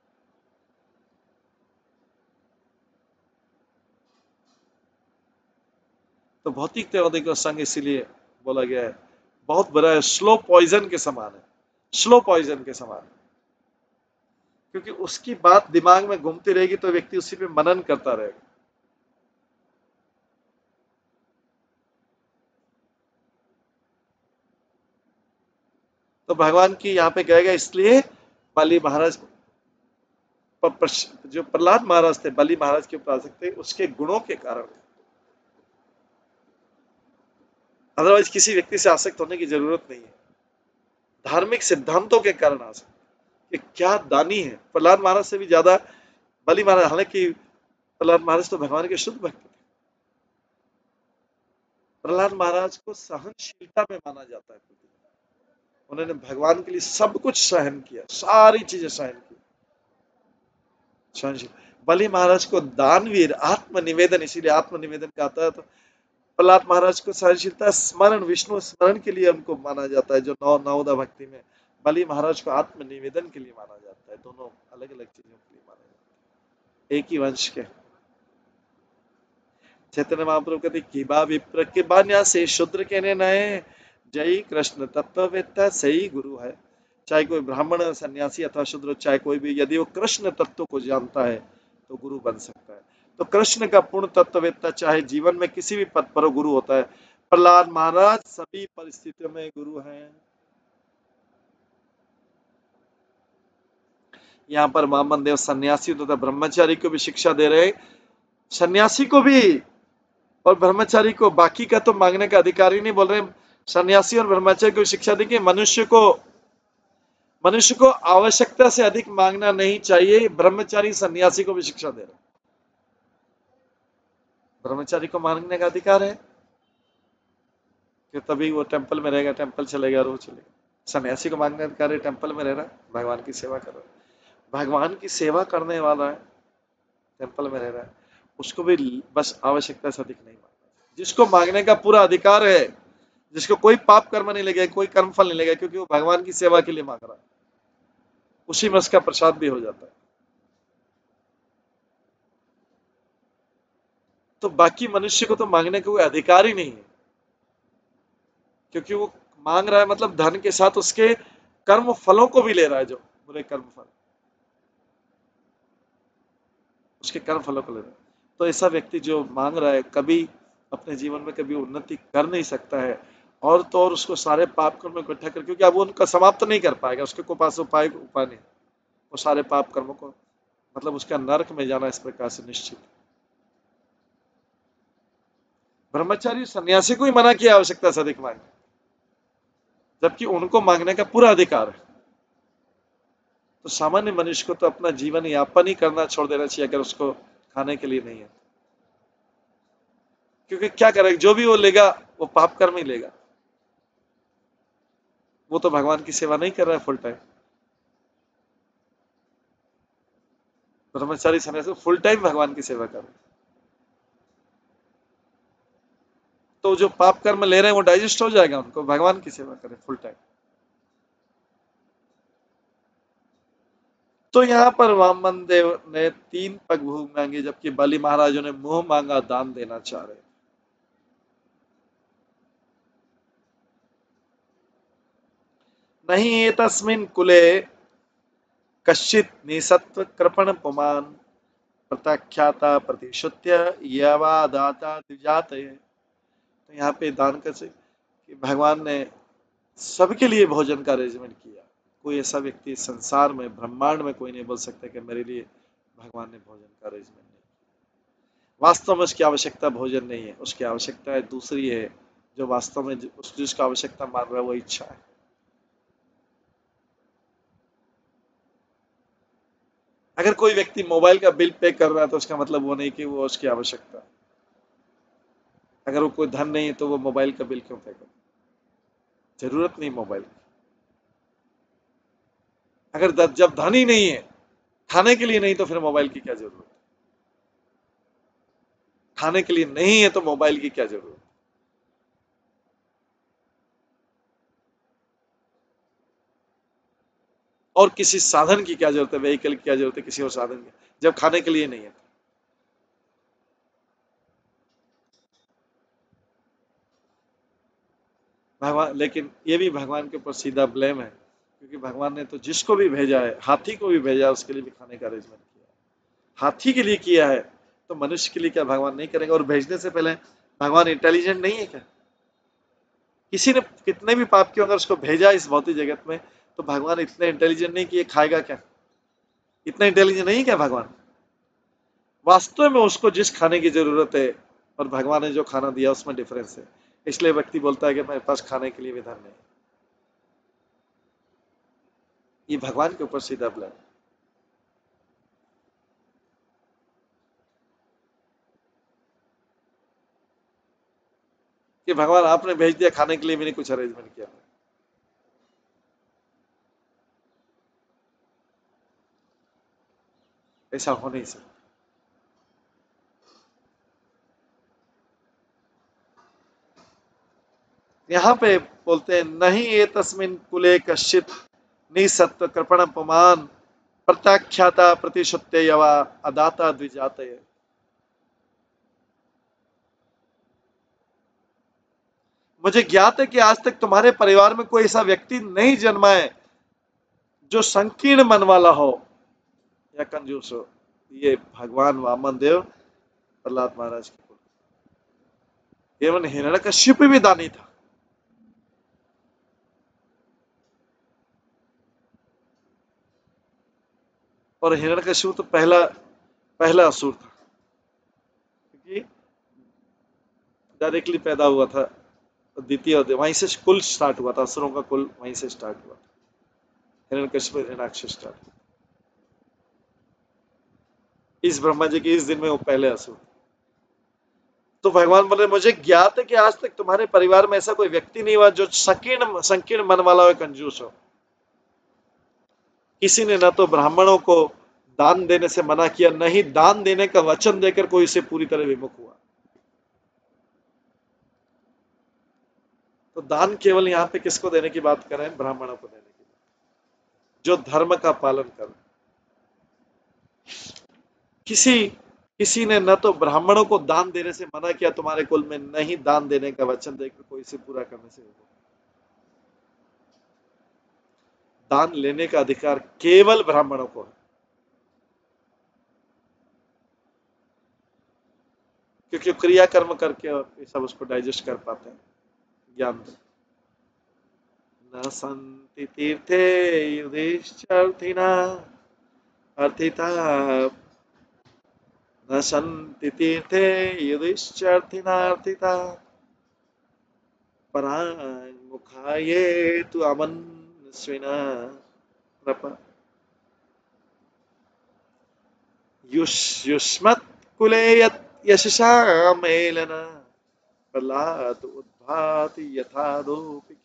[SPEAKER 3] तो भौतिकतावादी का संग इसीलिए बोला गया है बहुत बुरा है, स्लो पॉइजन के समान है, स्लो पॉइजन के समान है। क्योंकि उसकी बात दिमाग में घूमती रहेगी तो व्यक्ति उसी पे मनन करता रहेगा। तो भगवान की यहाँ पे कहेगा, इसलिए बलि महाराज, जो प्रहलाद महाराज थे, बलि महाराज के ऊपर आसक्त थे उसके गुणों के कारण। अदरवाइज किसी व्यक्ति से आसक्त होने की जरूरत नहीं है, धार्मिक सिद्धांतों के कारण आसक्त। कि क्या दानी है, प्रहलाद महाराज से भी ज्यादा बलि महाराज। हालांकि प्रहलाद महाराज तो भगवान के शुद्ध भक्त थे। प्रहलाद महाराज को सहनशीलता में माना जाता है, उन्होंने भगवान के लिए सब कुछ सहन किया, सारी चीजें सहन की, सहनशील। बलि महाराज को दानवीर, आत्मनिवेदन, इसीलिए आत्मनिवेदन कहता है। तो प्रहलाद महाराज को सहनशीलता, स्मरण, विष्णु स्मरण के लिए उनको माना जाता है, जो नवोदा भक्ति में। बलि महाराज को आत्मनिवेदन के लिए माना जाता है। दोनों अलग अलग चीजों के लिए माना जाता है, एक ही वंश के। चैतन्य महाप्रभु कहते किबा विप्र के बान्या से शूद्र कहने नए, जय कृष्ण तत्ववेत्ता सही गुरु है। चाहे कोई ब्राह्मण, सन्यासी अथवा शूद्र, चाहे कोई भी, यदि वो कृष्ण तत्व को जानता है तो गुरु बन सकता है। तो कृष्ण का पूर्ण तत्ववेत्ता चाहे जीवन में किसी भी पद पर गुरु होता है। प्रहलाद महाराज सभी परिस्थितियों में गुरु हैं। यहाँ पर वामन देव सन्यासी तथा ब्रह्मचारी को भी शिक्षा दे रहे, सन्यासी को भी और ब्रह्मचारी को, बाकी का तो मांगने का अधिकार ही नहीं। बोल रहे सन्यासी और ब्रह्मचारी को शिक्षा दी कि मनुष्य को आवश्यकता से अधिक मांगना नहीं चाहिए। ब्रह्मचारी सन्यासी को भी शिक्षा दे रहे, ब्रह्मचारी को मांगने का अधिकार है कि तभी वो टेंपल में रहेगा, टेंपल चलेगा, रोज चलेगा। सन्यासी को मांगने का अधिकार है टेंपल में रहना, भगवान की सेवा कर रहा है, भगवान की सेवा करने वाला है, टेंपल में रह रहा है। उसको भी बस आवश्यकता से अधिक नहीं मांगना। जिसको मांगने का पूरा अधिकार है, जिसको कोई पाप कर्म नहीं लगेगा, कोई कर्म फल नहीं लगेगा, क्योंकि वो भगवान की सेवा के लिए मांग रहा है, उसी में उसका प्रसाद भी हो जाता है। तो बाकी मनुष्य को तो मांगने का कोई अधिकार ही नहीं है, क्योंकि वो मांग रहा है मतलब धन के साथ उसके कर्म फलों को भी ले रहा है, जो बुरे कर्म फल, उसके कर्म फलों को ले रहा है। तो ऐसा व्यक्ति जो मांग रहा है कभी अपने जीवन में कभी उन्नति कर नहीं सकता है, और तो और उसको सारे पाप कर्म इकट्ठा कर, क्योंकि अब वो उनका समाप्त नहीं कर पाएगा, उसके पास उपाय नहीं, वो सारे पाप कर्मों को मतलब उसका नरक में जाना इस प्रकार से निश्चित। ब्रह्मचारी सन्यासी को ही मना किया आवश्यकता से अधिक मांगे, जबकि उनको मांगने का पूरा अधिकार है। तो सामान्य मनुष्य को तो अपना जीवन यापन ही करना छोड़ देना चाहिए अगर उसको खाने के लिए नहीं है, क्योंकि क्या करेगा, जो भी वो लेगा वो पाप कर्म ही लेगा, वो तो भगवान की सेवा नहीं कर रहा है फुल टाइम। ब्रह्मचारी सन्यासी फुल टाइम भगवान की सेवा कर रहे हैं, तो जो पाप कर्म ले रहे हैं वो डाइजेस्ट हो जाएगा उनको, भगवान की सेवा करें फुल टाइम। तो यहाँ पर वामन देव ने 3 पग भूमि मांगी, जबकि बलि महाराजों ने मुंह मांगा दान देना चाह रहे। नहीं एतस्मिन् कुले कश्चित् निसत्व कृपण पुमान् प्रत्याख्याता प्रतिशुद्ध्य यवा दाता द्विजातये। तो यहाँ पे दान कैसे कि भगवान ने सबके लिए भोजन का अरेंजमेंट किया। कोई ऐसा व्यक्ति संसार में ब्रह्मांड में कोई नहीं बोल सकता कि मेरे लिए भगवान ने भोजन का अरेंजमेंट नहीं किया। वास्तव में उसकी आवश्यकता भोजन नहीं है, उसकी आवश्यकता दूसरी है, जो वास्तव में जिसका आवश्यकता मान रहा है वो इच्छा है। अगर कोई व्यक्ति मोबाइल का बिल पे कर रहा है तो उसका मतलब वो नहीं कि वो उसकी आवश्यकता है। अगर वो कोई धन नहीं है तो वो मोबाइल का बिल क्यों पे करे, जरूरत नहीं मोबाइल की। अगर जब धन ही नहीं है, खाने के लिए नहीं, तो फिर मोबाइल की क्या जरूरत है? खाने के लिए नहीं है तो मोबाइल की क्या जरूरत है? और किसी साधन की क्या जरूरत है, व्हीकल की क्या जरूरत है, किसी और साधन की, जब खाने के लिए नहीं है। भगवान, लेकिन ये भी भगवान के ऊपर सीधा ब्लेम है, क्योंकि भगवान ने तो जिसको भी भेजा है, हाथी को भी भेजा है, उसके लिए भी खाने का अरेंजमेंट किया है। हाथी के लिए किया है तो मनुष्य के लिए क्या भगवान नहीं करेंगे? और भेजने से पहले भगवान इंटेलिजेंट नहीं है क्या? किसी ने कितने भी पाप किए अगर उसको भेजा इस भौतिक जगत में, तो भगवान इतने इंटेलिजेंट नहीं कि ये खाएगा क्या? इतना इंटेलिजेंट नहीं क्या भगवान? वास्तव में उसको जिस खाने की जरूरत है और भगवान ने जो खाना दिया उसमें डिफरेंस है। इसलिए व्यक्ति बोलता है कि मेरे पास खाने के लिए भी धन नहीं। ये भगवान के ऊपर सीधा ब्लेम। कि भगवान आपने भेज दिया, खाने के लिए भी नहीं कुछ अरेंजमेंट किया। ऐसा हो नहीं सकता। यहाँ पे बोलते हैं नहीं ये तस्मिन कुले कश्चित निसत्व कृपण पुमान प्रत्याख्याता प्रतिशुत्ते यवा अदाता द्विजाते। मुझे ज्ञात है कि आज तक तुम्हारे परिवार में कोई ऐसा व्यक्ति नहीं जन्मा है जो संकीर्ण मन वाला हो या कंजूस हो। ये भगवान वामन देव प्रहलाद महाराज के पुत्र। एवं हिरण्यकश्यप भी दानी था। और हिरण्यकश्यप तो पहला असुर था, क्योंकि डायरेक्टली पैदा हुआ था। द्वितीय वहीं से कुल स्टार्ट हुआ था, असुरों का कुल वहीं से स्टार्ट हुआ था। हिरण्यकश्यप हिरण्याक्ष स्टार्ट, इस ब्रह्मा जी के इस दिन में वो पहले असुर। तो भगवान बोले मुझे ज्ञात है कि आज तक तुम्हारे परिवार में ऐसा कोई व्यक्ति नहीं हुआ जो संकीर्ण मन वाला हो, कंजूस हो। किसी ने न तो ब्राह्मणों को दान देने से मना किया, नहीं दान देने का वचन देकर कोई इसे पूरी तरह विमुख हुआ। तो दान केवल यहाँ पे किसको देने की बात कर रहे हैं? ब्राह्मणों को देने की, जो धर्म का पालन कर। किसी ने न तो ब्राह्मणों को दान देने से मना किया तुम्हारे कुल में, नहीं दान देने का वचन देकर कोई इसे पूरा करने से। दान लेने का अधिकार केवल ब्राह्मणों को है, क्योंकि क्रिया कर्म करके और ये सब उसको डाइजेस्ट कर पाते हैं, ज्ञान दे। न संति तीर्थे युधिष्ठिर्थिना अर्थिता, न संति तीर्थे युधिष्ठिर्थिना अर्थिता, पराङ्मुखाये तु अमन्स्विना नृप। युष्मत् कुले यशसा मेलन, प्रहलाद उद्भाति यथा दोपिके।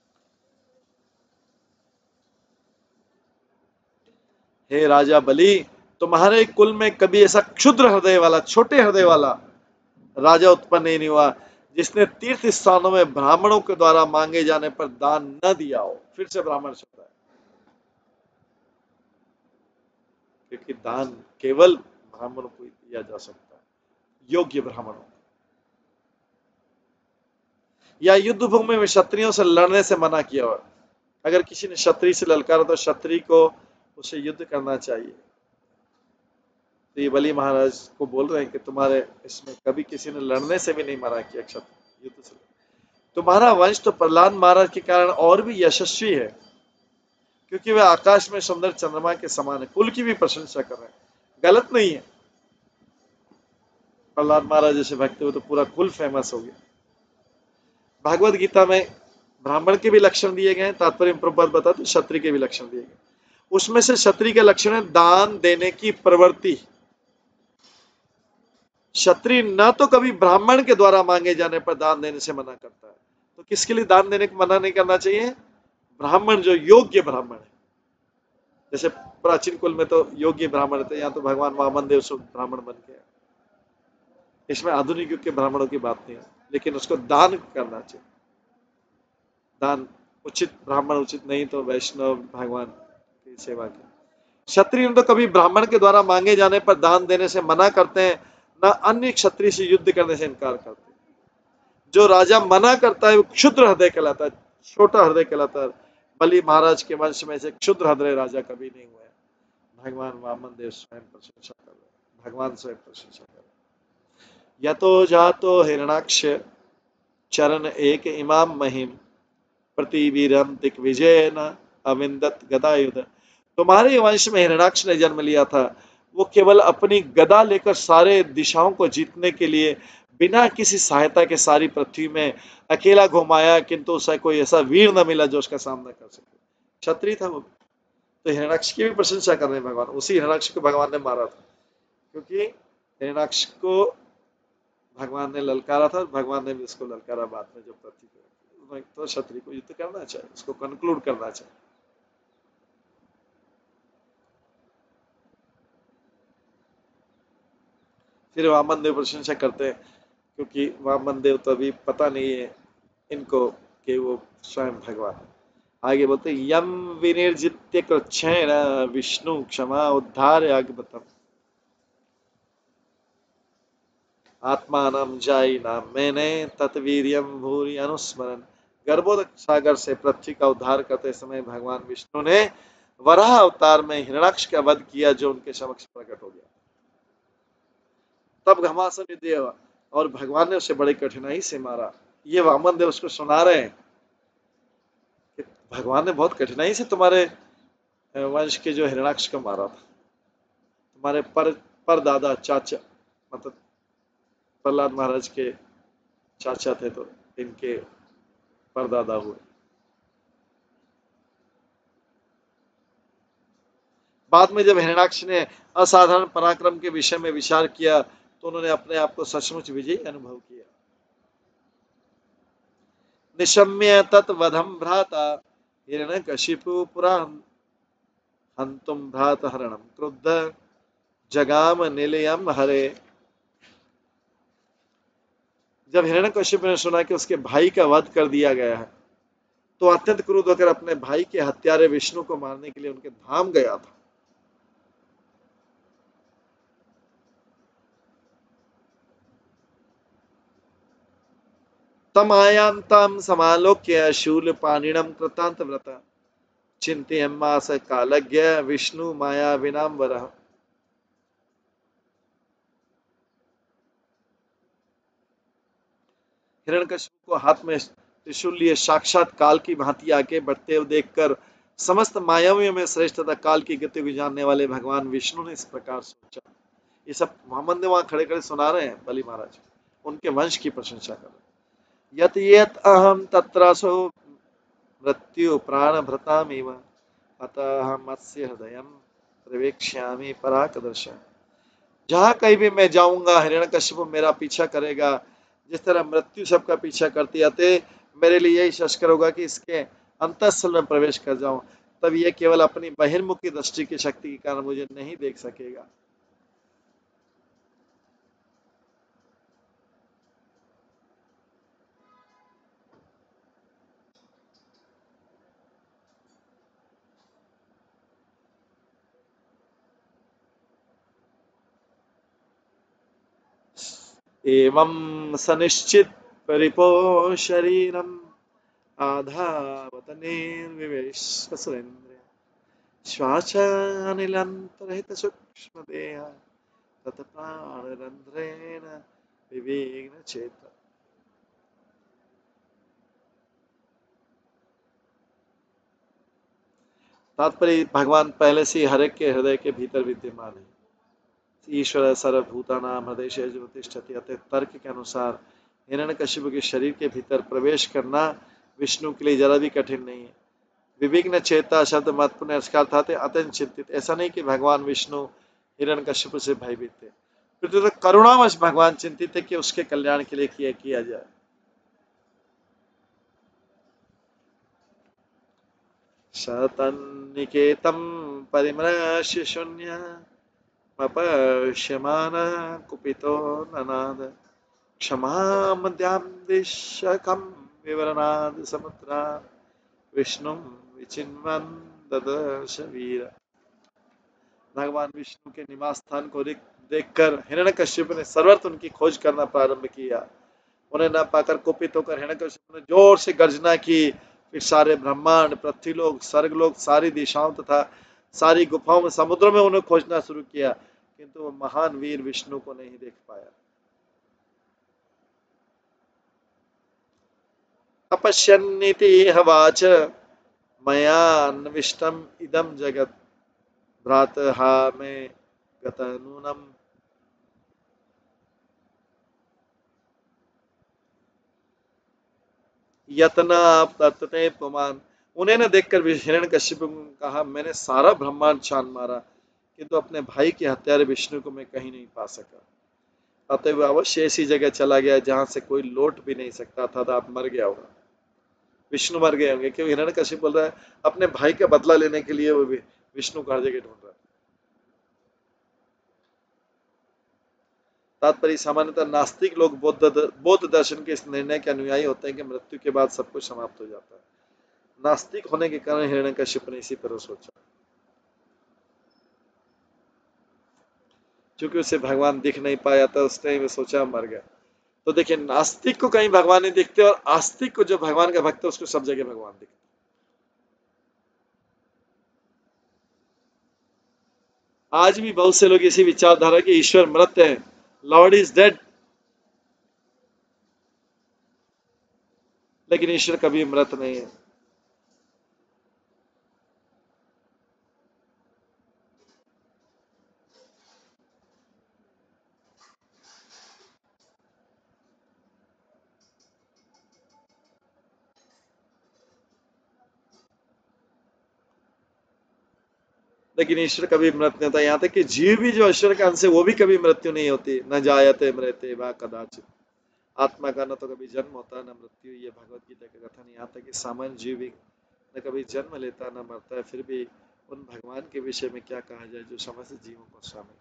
[SPEAKER 3] हे राजा बलि, तुम्हारे कुल में कभी ऐसा क्षुद्र हृदय वाला, छोटे हृदय वाला राजा उत्पन्न ही नहीं हुआ जिसने तीर्थ स्थानों में ब्राह्मणों के द्वारा मांगे जाने पर दान न दिया हो। फिर से ब्राह्मण शब्द है, क्योंकि दान केवल ब्राह्मणों को दिया जा सकता है, योग्य ब्राह्मणों। या युद्ध भूमि में क्षत्रियों से लड़ने से मना किया हो। अगर किसी ने क्षत्रिय से ललकारा तो क्षत्रिय को उसे युद्ध करना चाहिए। तो ये बलि महाराज को बोल रहे हैं कि तुम्हारे इसमें कभी किसी ने लड़ने से भी नहीं मना किया, क्षत्रिय युद्ध से। तुम्हारा वंश तो प्रहलाद महाराज के कारण और भी यशस्वी है, क्योंकि वे आकाश में सुंदर चंद्रमा के समान है। कुल की भी प्रशंसा कर रहे हैं, गलत नहीं है। प्रहलाद महाराज जैसे भक्त हुए तो पूरा कुल फेमस हो गया। भागवत गीता में ब्राह्मण के भी लक्षण दिए गए हैं, तात्पर्य प्रभुपाद बताते क्षत्रिय के भी लक्षण दिए गए। उसमें से क्षत्रिय के लक्षण है दान देने की प्रवृत्ति। क्षत्रिय न तो कभी ब्राह्मण के द्वारा मांगे जाने पर दान देने से मना करता है, तो किसके लिए दान देने को मना नहीं करना चाहिए? ब्राह्मण, जो योग्य ब्राह्मण है। जैसे प्राचीन कुल में तो योग्य ब्राह्मण थे, यहाँ तो भगवान वामन देव से ब्राह्मण बन गया। इसमें आधुनिक युग के ब्राह्मणों की बात नहीं है, लेकिन उसको दान करना चाहिए। दान उचित, ब्राह्मण उचित नहीं तो वैष्णव भगवान की सेवा की। क्षत्रिय तो कभी ब्राह्मण के द्वारा मांगे जाने पर दान देने से मना करते हैं, न अन्य क्षत्रिय से युद्ध करने से इनकार करते हैं। जो राजा मना करता है वो क्षुद्र हृदय कहलाता है, छोटा हृदय कहलाता है। बलि महाराज के वंश में से क्षुद्र हृदय राजा कभी नहीं हुए। भगवान वामन देव स्वयं प्रशंसा कर रहे, भगवान स्वयं प्रशंसा कर रहे। यतो जातो हिरणाक्ष चरण एक इमाम महिम, प्रतिवीरम दिग्विजय न अविंदत गदायुध। तुम्हारे वंश में हिरणाक्ष ने जन्म लिया था। वो केवल अपनी गदा लेकर सारे दिशाओं को जीतने के लिए बिना किसी सहायता के सारी पृथ्वी में अकेला घुमाया, किंतु उसे कोई ऐसा वीर न मिला जो उसका सामना कर सके। क्षत्रिय था वो। तो हिरणाक्ष की भी प्रशंसा कर रहे हैं भगवान। उसी हिरणाक्ष को भगवान ने मारा था, क्योंकि हिरणाक्ष को भगवान ने ललकारा था। भगवान ने भी उसको ललकारा बाद में, जब पृथ्वी को। तो क्षत्रिय को युद्ध करना चाहिए, उसको कंक्लूड करना चाहिए। फिर वामन देव प्रशंसा करते हैं, क्योंकि वामन देव तो अभी पता नहीं है इनको कि वो स्वयं भगवान। आगे बोलते यम विनिर्जित्य कृच्छेन विष्णु क्षमा उद्धार अगमतम, आत्मानं जायिना मैंने तत्वीर्यम भूरि अनुस्मरण। गर्भोदक सागर से पृथ्वी का उद्धार करते समय भगवान विष्णु ने वराह अवतार में हिरणाक्ष का वध किया, जो उनके समक्ष प्रकट हो गया। तब घमासन युद्ध हुआ और भगवान ने उसे बड़ी कठिनाई से मारा। ये वामन देव उसको सुना रहे हैं कि भगवान ने बहुत कठिनाई से तुम्हारे वंश के जो हिरणाक्ष को मारा था। तुम्हारे परदादा चाचा, मतलब प्रहलाद महाराज के चाचा थे, तो इनके परदादा हुए। बाद में जब हिरणाक्ष ने असाधारण पराक्रम के विषय में विचार किया तो उन्होंने अपने आप को सचमुच विजयी अनुभव किया। निशम्य तत्वधम भ्राता हिरण्यकशिपु पुरा हंतुम भ्रातहरणम क्रुद्ध जगाम निलयम हरे। जब हिरण्यकश्यप ने सुना कि उसके भाई का वध कर दिया गया है तो अत्यंत क्रुद्ध होकर अपने भाई के हत्यारे विष्णु को मारने के लिए उनके धाम गया था। तमायांतम समालोक्य शूलपाणिनम कृतांत व्रत चिंतयमास कालज्ञ विष्णु माया विनाम्बरः। हिरण्यकश्यप को हाथ में त्रिशूल लिए साक्षात काल की भांति आगे बढ़ते हुए देखकर समस्त मायावियों में श्रेष्ठ तथा काल की गति को जानने वाले भगवान विष्णु ने इस प्रकार सोचा। ये सब मोहम्मद ने वहां खड़े खड़े सुना रहे हैं, बलि महाराज उनके वंश की प्रशंसा कर रहे। यत यत अहम तत्रासो मृत्यु प्राण भृतामिव अतः मत्स्य हृदयम प्रवेक्ष्यामि पराकदर्शः। जहां कहीं भी मैं जाऊंगा हिरण्यकश्यप मेरा पीछा करेगा, जिस तरह मृत्यु सबका पीछा करती आते, मेरे लिए यही शस्कर होगा कि इसके अंतःस्थल में प्रवेश कर जाऊं। तब ये केवल अपनी बहिर्मुखी दृष्टि की शक्ति के कारण मुझे नहीं देख सकेगा। एवं सनिश्चित परिपो शरीरम आधावतनेर्विवेशसुरेन्द्र श्वासानिलंतरहित सूक्ष्म देह तत्प्राणरंध्रेण विवेग्न चेत। तात्पर्य भगवान पहले से हर एक के हृदय के भीतर विद्यमान है। ईश्वर सर्वभूतानां हृदयेषु तिष्ठति। अतः तर्क के अनुसार हिरण्यकश्यप के शरीर के भीतर प्रवेश करना विष्णु के लिए जरा भी कठिन नहीं है। विविघ्न चेता शब्द महत्वपूर्ण आविष्कार था अत्यंत चिंतित। ऐसा नहीं कि भगवान विष्णु हिरण्यकश्यप से भयभीत थे, तो करुणावश भगवान चिंतित थे कि उसके कल्याण के लिए किया जाए। शतन्निकेतं परिम्राश्य शून्यमपश्यमान कुपितो ननाद क्षमामद्यां दिशकं विवरणाद समुद्रा विष्णु विचिन्वन् ददर्श वीर। भगवान विष्णु के निवास स्थान को देखकर हिरण्यकश्यप ने सर्वत्र उनकी खोज करना प्रारंभ किया। उन्हें न पाकर कुपित होकर हिरण्यकश्यप ने जोर से गर्जना की। फिर सारे ब्रह्मांड, पृथ्वीलोक, स्वर्गलोक, सारी दिशाओं तथा सारी गुफाओं में, समुद्रों में उन्हें खोजना शुरू किया, किंतु वो महान वीर विष्णु को नहीं देख पाया। अपश्यन्निति हवाच मयान्विष्टम् इदं जगत् भ्रातः मे गतनूनम्। यतना तत्ते पुमान। उन्हें न देखकर हिरण्यकश्यप ने कहा, मैंने सारा ब्रह्मांड छान मारा किंतु अपने भाई के हत्यारे विष्णु को मैं कहीं नहीं पा सका। अतः वह अवश्य ऐसी जगह चला गया जहां से कोई लौट भी नहीं सकता था। तो आप मर गया होगा, विष्णु मर गए होंगे, क्योंकि हिरण्यकश्यप बोल रहा है अपने भाई का बदला लेने के लिए वो विष्णु को हर जगह ढूंढ रहा है। तात्पर्य सामान्यतः नास्तिक लोग बौद्ध दर्शन के इस निर्णय के अनुयायी होते हैं कि मृत्यु के बाद सब कुछ समाप्त हो जाता है। नास्तिक होने के कारण हिरण्यकश्यप ने इसी तरह सोचा। क्योंकि उसे भगवान दिख नहीं पाया था, उस टाइम सोचा मर गया। तो देखिए, नास्तिक को कहीं भगवान नहीं दिखते और आस्तिक को, जो भगवान का भक्त है, उसको सब जगह भगवान दिखते। आज भी बहुत से लोग इसी विचारधारा के ईश्वर मृत है, लॉर्ड इज डेड, लेकिन ईश्वर कभी मृत नहीं है। लेकिन ईश्वर कभी मृत नहीं होता। यहाँ तक कि जीव भी जो ईश्वर का अंश है वो भी कभी मृत्यु नहीं होती। न जायते मृते वा कदाचित। आत्मा का न तो कभी जन्म होता न मृत्यु। ये भगवत गीता का कथन। यहाँ तक कि सामान्य जीव भी न कभी जन्म लेता न मरता है, फिर भी उन भगवान के विषय में क्या कहा जाए जो समस्त जीवों को शामिल।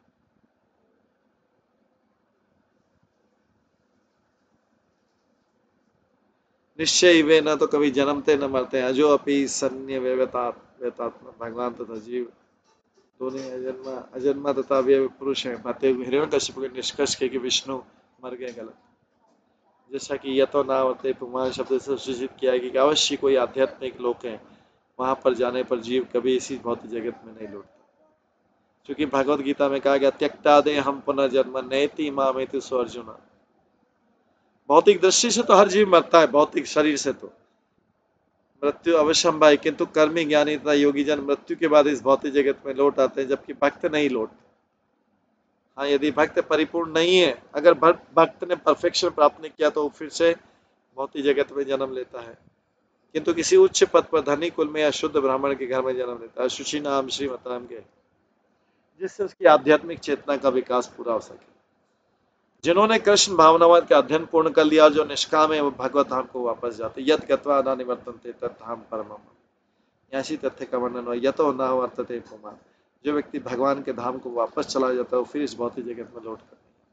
[SPEAKER 3] निश्चय वे न तो कभी जन्मते न मरते, अजो अपि सन्य वेतात्मा, भगवान तथा जीव दोनों अजन्मा तथा अवयव पुरुष हैं। बातें हिरण्यकशिप के निष्कर्ष के कि विष्णु मर गए, गलत। जैसा कि यतो नावर्ते पुमान शब्द से सूचित किया है कि अवश्य कोई आध्यात्मिक लोक है, वहां पर जाने पर जीव कभी इसी भौतिक जगत में नहीं लौटता। क्योंकि भगवत गीता में कहा गया त्यक्ता दे हम पुनर्जन्म नैति मामेति सो अर्जुन। भौतिक दृष्टि से तो हर जीव मरता है, भौतिक शरीर से तो मृत्यु अवश्यंभावी, किंतु कर्मी ज्ञानी तथा योगी जन मृत्यु के बाद इस भौतिक जगत में लौट आते हैं, जबकि भक्त नहीं लौटते। हाँ, यदि भक्त परिपूर्ण नहीं है, अगर भक्त ने परफेक्शन प्राप्त नहीं किया तो वो फिर से भौतिक जगत में जन्म लेता है, किंतु किसी उच्च पद पर धनी कुल में या शुद्ध ब्राह्मण के घर में जन्म लेता है, शुचि नाम श्रीमताम के, जिससे उसकी आध्यात्मिक चेतना का विकास पूरा हो सके। जिन्होंने कृष्ण भावनावाद का अध्ययन पूर्ण कर लिया, जो निष्काम है, वो भगवत धाम को वापस जाते। यद गत्वा न निवर्तन्ते तत्धाम परमम्, ऐसी तथ्य का वर्णन हुआ। यतो न वर्तते पुमान, जो व्यक्ति भगवान के धाम को वापस चला जाता है वो फिर इस भौतिक जगत में लौट कर।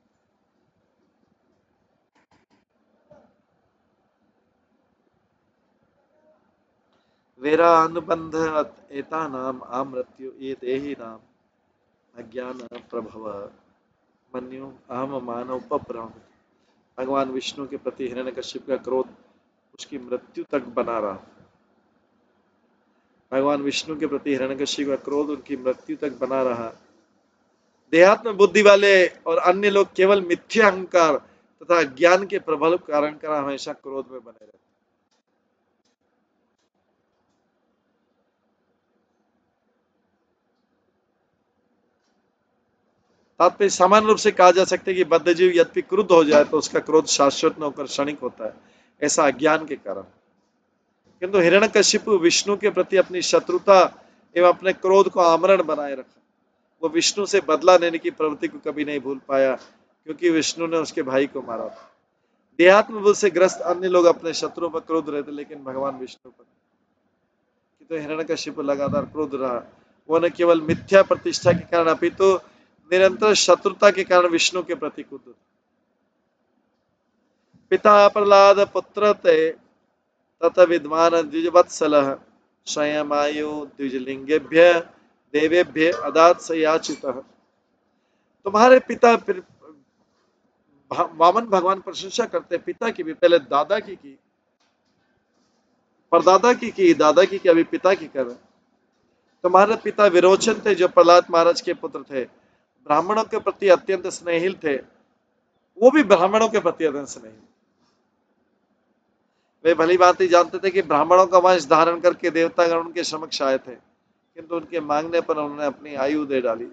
[SPEAKER 3] वेरा अनुबंध एतानाम आमृत्यु एतेहि नाम अज्ञान प्रभव मन्यु अहम मानव उपप्रम। भगवान विष्णु के प्रति हिरण्यकशिप का क्रोध उसकी मृत्यु तक बना रहा। भगवान विष्णु के प्रति हिरण्यकशिप का क्रोध उनकी मृत्यु तक बना रहा। देहात्म बुद्धि वाले और अन्य लोग केवल मिथ्या अहंकार तथा ज्ञान के प्रबल कारण कर हमेशा क्रोध में बने रहते। तात्पर्य सामान्य रूप से कहा जा सकता है कि बद्धजीव यद्यपि क्रुद्ध हो जाए तो उसका क्रोध शाश्वत न होकर क्षणिक होता है, ऐसा अज्ञान के कारण। किंतु हिरण्यकशिपु विष्णु के प्रति अपनी शत्रुता एवं अपने क्रोध को आमरण बनाए रखा। वो विष्णु से बदला लेने की प्रवृत्ति को कभी नहीं भूल पाया, क्योंकि विष्णु ने उसके भाई को मारा था। देहात्म बुद्धि से ग्रस्त अन्य लोग अपने शत्रुओं पर क्रोध रहते, लेकिन भगवान विष्णु पर तो हिरण्यकशिपु लगातार क्रोध रहा। वो न केवल मिथ्या प्रतिष्ठा के कारण अपितु निरंतर शत्रुता के कारण विष्णु के प्रति क्रुद्ध। पिता प्रहलाद पुत्र ते तथा विद्वान द्विजवत्सलः स्वयमायु द्विजलिंगेभ्य देवेभ्य अदात से याचितः। तुम्हारे पिता वामन भगवान प्रशंसा करते पिता की भी, पहले दादा की परदादा की दादा की अभी पिता की कर। तुम्हारे पिता विरोचन थे जो प्रहलाद महाराज के पुत्र थे, ब्राह्मणों के प्रति अत्यंत स्नेहिल थे। वो भी ब्राह्मणों के प्रति अत्यंत स्नेहिल। वे भली बात ही जानते थे कि ब्राह्मणों का वंश धारण करके देवतागण उनके समक्ष आए थे, किंतु उनके मांगने पर उन्होंने अपनी आयु दे डाली।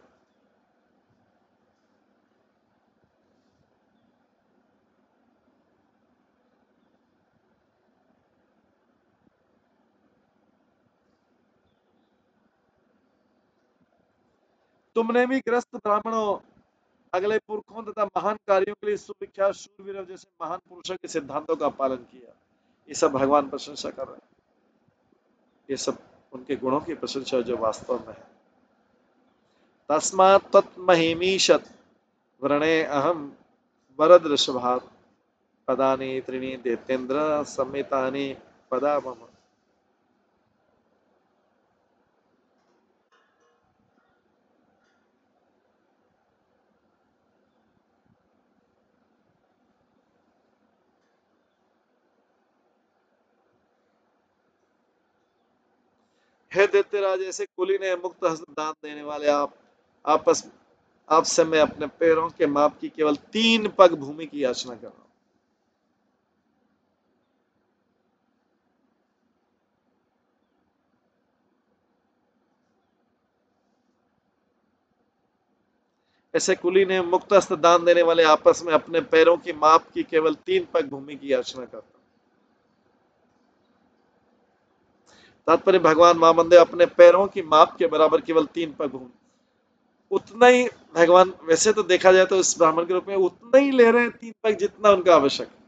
[SPEAKER 3] तुमने भी ग्रस्त ब्राह्मणों, अगले पुरखों तथा महान कार्यों के लिए सुविख्यात शूरवीरों जैसे महान पुरुषों के सिद्धांतों का पालन किया। ये सब भगवान प्रशंसा कर रहे हैं। ये सब उनके गुणों की प्रशंसा जो वास्तव में है। तस्मात् तत्महिमीशत व्रणे अहम वरद ऋषभात् पदानि त्रीणि दैत्येन्द्र समेतानि पदा मम। हे दैत्यराज, ऐसे कुली ने मुक्त हस्त दान देने वाले आपसे मैं अपने पैरों के माप की केवल 3 पग भूमि की याचना कर रहा हूं। ऐसे कुली ने मुक्त हस्त दान देने वाले आपस में अपने पैरों की माप की केवल 3 पग भूमि की याचना करता। तात्पर्य भगवान महामंदे अपने पैरों की माप के बराबर केवल 3 पग भूमि, उतना ही भगवान, वैसे तो देखा जाए तो इस ब्राह्मण के रूप में उतना ही ले रहे हैं 3 पग जितना उनका आवश्यक है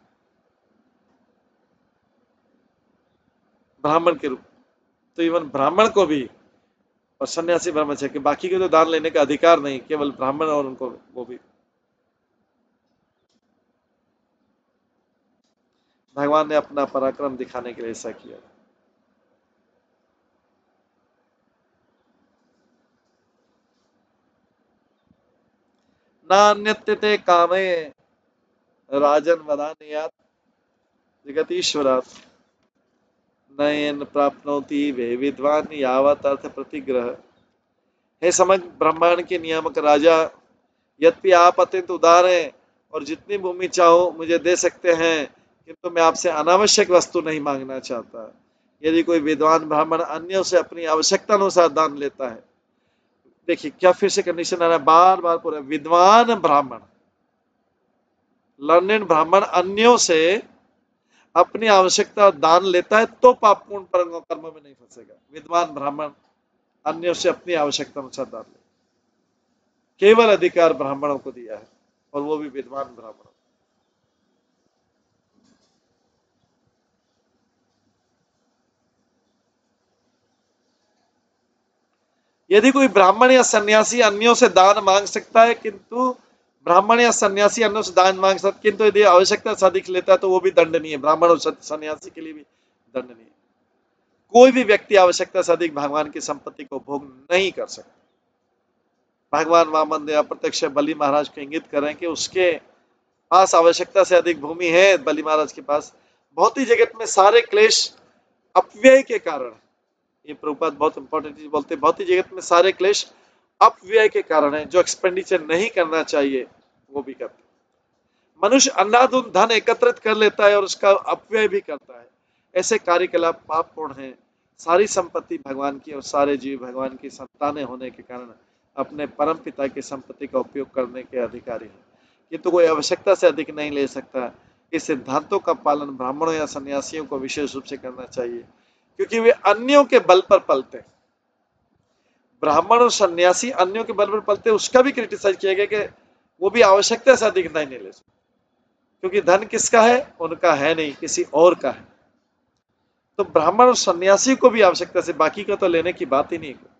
[SPEAKER 3] ब्राह्मण के रूप। तो इवन ब्राह्मण को भी और सन्यासी ब्रह्मचर्य के, बाकी के तो दान लेने का अधिकार नहीं, केवल ब्राह्मण और उनको वो भी। भगवान ने अपना पराक्रम दिखाने के लिए ऐसा किया। नान्यते कामे राजन वदान्यात् जगतीश्वरात् नयन प्राप्नोति वे विद्वान यावत् अर्थ प्रतिग्रह। हे समग्र ब्रह्मांड के नियामक राजा, यद्यपि आप अत्यंत उदार हैं और जितनी भूमि चाहो मुझे दे सकते हैं, किंतु मैं आपसे अनावश्यक वस्तु नहीं मांगना चाहता। यदि कोई विद्वान ब्राह्मण अन्यों से अपनी आवश्यकता अनुसार दान लेता है, देखिए क्या फिर से कंडीशन आ रहा है, बार बार पूरा, विद्वान ब्राह्मण, लर्नेड ब्राह्मण अन्यों से अपनी आवश्यकता दान लेता है तो पापपूर्ण कर्म में नहीं फंसेगा। विद्वान ब्राह्मण अन्यों से अपनी आवश्यकता अनुसार दान ले, केवल अधिकार ब्राह्मणों को दिया है, और वो भी विद्वान ब्राह्मणों। यदि कोई ब्राह्मण या सन्यासी अन्यों से दान मांग सकता है, किंतु ब्राह्मण या सन्यासी अन्यों से दान मांग सकता, किंतु यदि आवश्यकता से अधिक लेता है तो वो भी दंडनीय है। ब्राह्मण और सन्यासी के लिए भी दंडनीय है। कोई भी व्यक्ति आवश्यकता से अधिक भगवान की संपत्ति को भोग नहीं कर सकता। भगवान वामन देव प्रत्यक्ष बलि महाराज को इंगित करें कि उसके पास आवश्यकता से अधिक भूमि है। बलि महाराज के पास भौतिक जगत में सारे क्लेश अपव्यय के कारण, ये प्रभुपाद बहुत इंपॉर्टेंट चीज बोलते हैं, भौतिक जगत में सारे क्लेश अपव्यय के कारण है। जो एक्सपेंडिचर नहीं करना चाहिए वो भी करते। मनुष्य अंधाधुंध धन एकत्रित कर लेता है और उसका अपव्यय भी करता है। ऐसे कार्यकलाप पापपूर्ण हैं। सारी संपत्ति भगवान की और सारे जीव भगवान की संतानें होने के कारण अपने परम पिता की संपत्ति का उपयोग करने के अधिकारी हैं, किंतु कोई आवश्यकता से अधिक नहीं ले सकता। इस सिद्धांतों का पालन ब्राह्मणों या सन्यासियों को विशेष रूप से करना चाहिए, क्योंकि वे अन्यों के बल पर पलते। ब्राह्मण और सन्यासी अन्यों के बल पर पलते, उसका भी क्रिटिसाइज किया गया कि वो भी आवश्यकता से अधिक नहीं ले सकते, क्योंकि धन किसका है? उनका है नहीं, किसी और का है। तो ब्राह्मण और सन्यासी को भी आवश्यकता से, बाकी का तो लेने की बात ही नहीं है।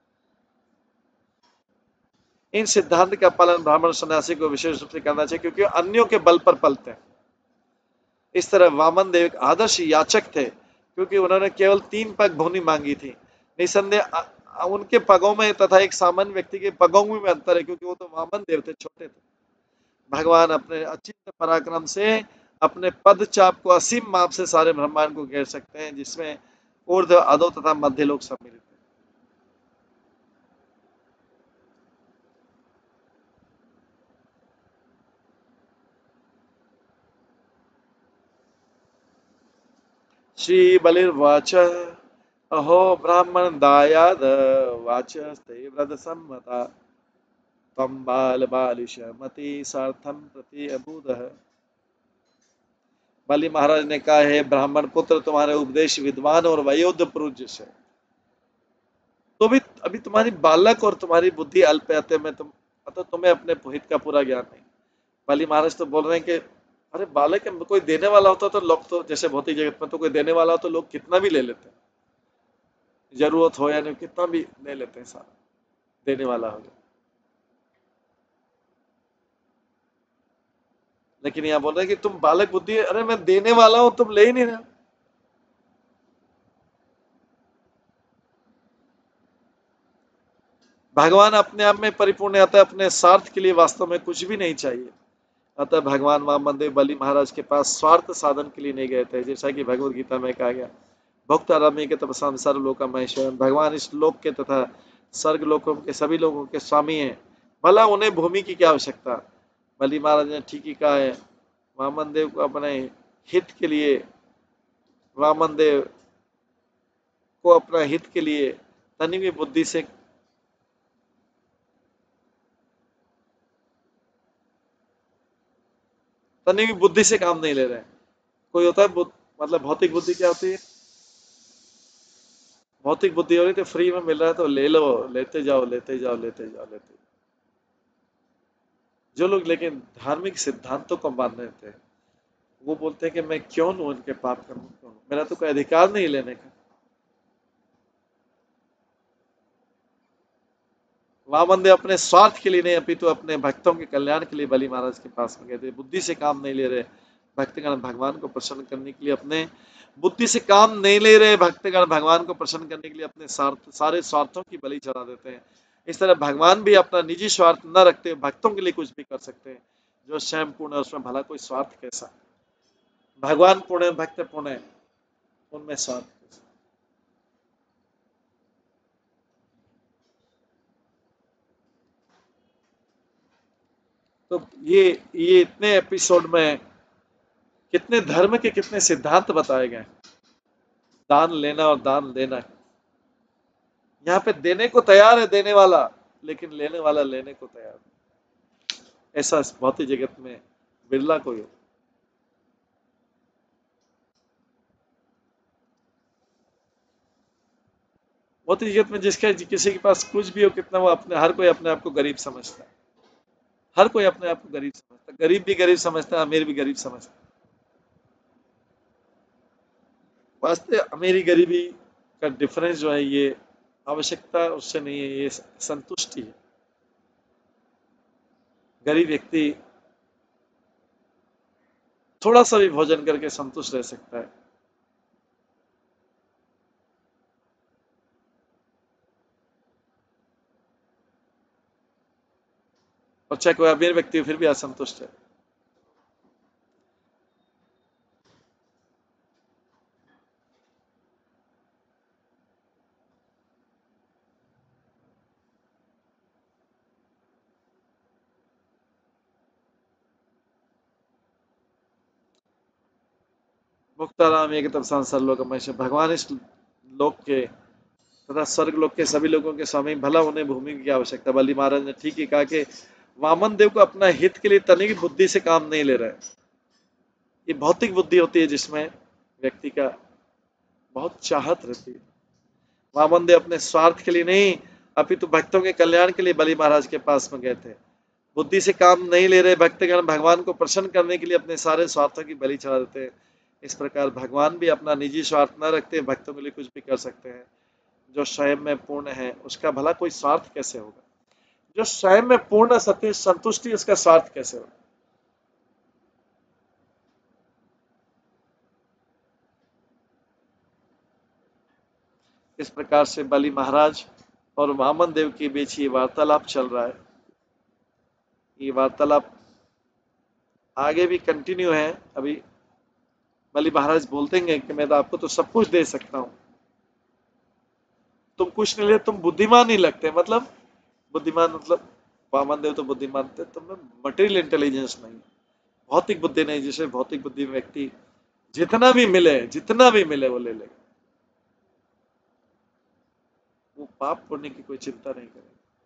[SPEAKER 3] इन सिद्धांत का पालन ब्राह्मण और सन्यासी को विशेष रूप से करना चाहिए, क्योंकि अन्यों के बल पर पलते हैं। इस तरह वामन देव एक आदर्श याचक थे, क्योंकि उन्होंने केवल 3 पग भूमि मांगी थी। निसंदेह उनके पगों में तथा एक सामान्य व्यक्ति के पगों में अंतर है, क्योंकि वो तो वामन देव थे, छोटे थे। भगवान अपने अचिंत्य पराक्रम से अपने पद चाप को असीम माप से सारे ब्रह्मांड को घेर सकते हैं, जिसमें ऊर्ध्व, अधो तथा मध्य लोक सम्मिलित है। श्री बलिर्वाच अहो ब्राह्मण दायाद वाचस्ते व्रत सम्मता तम बाल बालिश मति सार्थम प्रति अबूदः। बलि महाराज ने कहा, है ब्राह्मण पुत्र, तुम्हारे उपदेश विद्वान और वयोद्ध पुरुष जैसे, तो भी अभी तुम्हारी बालक और तुम्हारी बुद्धि अल्प में तुम्हें अपने हित का पूरा ज्ञान नहीं। बलि महाराज तो बोल रहे हैं कि अरे बालक, कोई देने वाला होता तो लोग, तो जैसे भौतिक जगत में तो कोई देने वाला हो तो लोग कितना भी ले लेते हैं, जरूरत हो या नहीं कितना भी ले लेते हैं, सारा देने वाला हो। लेकिन यहाँ बोल रहे हैं कि तुम बालक बुद्धि, अरे मैं देने वाला हूं, तुम ले ही नहीं रहे। भगवान अपने आप में परिपूर्ण आता है, अपने स्वार्थ के लिए वास्तव में कुछ भी नहीं चाहिए। अतः भगवान वामन देव बलि महाराज के पास स्वार्थ साधन के लिए नहीं गए थे, जैसा कि भगवत गीता में कहा गया, भक्त आरामी के तपसा सर्वलोक महेश्वर। भगवान इस लोक के तथा स्वर्ग लोकों के सभी लोगों के स्वामी हैं, भला उन्हें भूमि की क्या आवश्यकता। बलि महाराज ने ठीक ही कहा है। वामन देव को अपने हित के लिए, वामन देव को अपना हित के लिए तनी हुई बुद्धि से काम नहीं ले रहे हैं। कोई होता है मतलब भौतिक बुद्धि क्या होती है? भौतिक बुद्धि हो रही तो फ्री में मिल रहा है तो ले लो, लेते जाओ लेते जाओ लेते जाओ लेते जाओ। जो लोग लेकिन धार्मिक सिद्धांतों को मान रहे थे, वो बोलते हैं कि मैं क्यों लूं उनके पाप कर्म को, मेरा तो कोई अधिकार नहीं लेने का। वामन देव अपने स्वार्थ के लिए नहीं अपितु अपने भक्तों के कल्याण के लिए बलि महाराज के पास में गए थे। बुद्धि से काम नहीं ले रहे भक्तगण भगवान को प्रसन्न करने के लिए अपने बुद्धि से काम नहीं ले रहे भक्तगण भगवान को प्रसन्न करने के लिए अपने सारे स्वार्थों की बलि चढ़ा देते हैं। इस तरह भगवान भी अपना निजी स्वार्थ न रखते हुए भक्तों के लिए कुछ भी कर सकते हैं। जो स्वयं पूर्ण है उसमें भला कोई स्वार्थ कैसा। भगवान पूर्ण है, भक्त पूर्ण है, उनमें स्वार्थ कैसा। तो ये इतने एपिसोड में कितने धर्म के कितने सिद्धांत बताए गए। दान लेना और दान देना। यहाँ पे देने को तैयार है देने वाला, लेकिन लेने वाला लेने को तैयार नहीं। ऐसा इस भौतिक जगत में बिरला कोई हो। भौतिक जगत में जिसके किसी के पास कुछ भी हो कितना, वो अपने हर कोई अपने आप को गरीब समझता है। हर कोई अपने आप को गरीब समझता है। गरीब भी गरीब समझता है, अमीर भी गरीब समझता है। वास्तव अमीरी गरीबी का डिफरेंस जो है ये आवश्यकता उससे नहीं है, ये संतुष्टि है। गरीब व्यक्ति थोड़ा सा भी भोजन करके संतुष्ट रह सकता है। और चाहे कोई अमीर व्यक्ति हो फिर भी असंतुष्ट है। मुक्ताराम एक तब संसार लोक महेश्वर। भगवान इस लोक के तथा स्वर्ग लोक के सभी लोगों के स्वामी, भला उन्हें भूमि की आवश्यकता। बलि महाराज ने ठीक ही कहा कि वामन देव को अपना हित के लिए तनिक बुद्धि से काम नहीं ले रहे। ये भौतिक बुद्धि होती है जिसमें व्यक्ति का बहुत चाहत रहती है। वामन देव अपने स्वार्थ के लिए नहीं अपितु भक्तों के कल्याण के लिए बलि महाराज के पास में गए थे। बुद्धि से काम नहीं ले रहे भक्तगण भगवान को प्रसन्न करने के लिए अपने सारे स्वार्थों की बलि चढ़ा देते हैं। इस प्रकार भगवान भी अपना निजी स्वार्थ न रखते भक्तों के लिए कुछ भी कर सकते हैं। जो स्वयं में पूर्ण है उसका भला कोई स्वार्थ कैसे होगा। जो स्वयं में पूर्ण सत्य संतुष्टि उसका स्वार्थ कैसे होगा। इस प्रकार से बलि महाराज और वामन देव के बीच ये वार्तालाप चल रहा है। ये वार्तालाप आगे भी कंटिन्यू है। अभी बलि महाराज बोलते हैं कि मैं तो आपको तो सब कुछ दे सकता हूं, तुम कुछ नहीं ले, तुम बुद्धिमान नहीं लगते। मतलब बुद्धिमान मतलब वामन देव तो बुद्धिमान थे, तुम्हें मटेरियल इंटेलिजेंस नहीं, भौतिक बुद्धि नहीं। जिसे भौतिक बुद्धि में व्यक्ति जितना भी मिले वो ले लेगा। वो पाप पुण्य की कोई चिंता नहीं करेगा।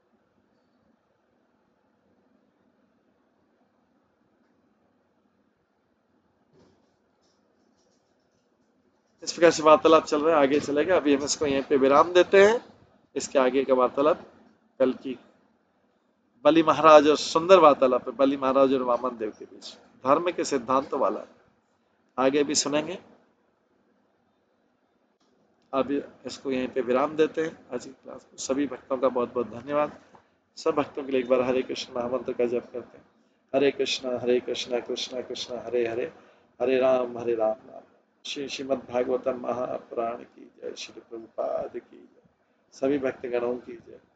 [SPEAKER 3] इस प्रकार से वार्तालाप चल रहा है, आगे चलेगा। अभी हम इसको यहीं पे विराम देते हैं। इसके आगे का वार्तालाप कल की बलि महाराज और सुंदर वार्तालाप है बलि महाराज और वामन देव के बीच, धर्म के सिद्धांतों वाला आगे भी सुनेंगे। अभी इसको यहीं पे विराम देते हैं आज की क्लास को। सभी भक्तों का बहुत बहुत धन्यवाद। सब भक्तों के लिए एक बार हरे कृष्ण महामंत्र का जप करते हैं। हरे कृष्ण कृष्ण कृष्ण हरे हरे, हरे राम राम। श्री श्रीमद् भागवतम महापुराण की जय, श्री प्रभुपाद की जय, सभी भक्तगणों की जय।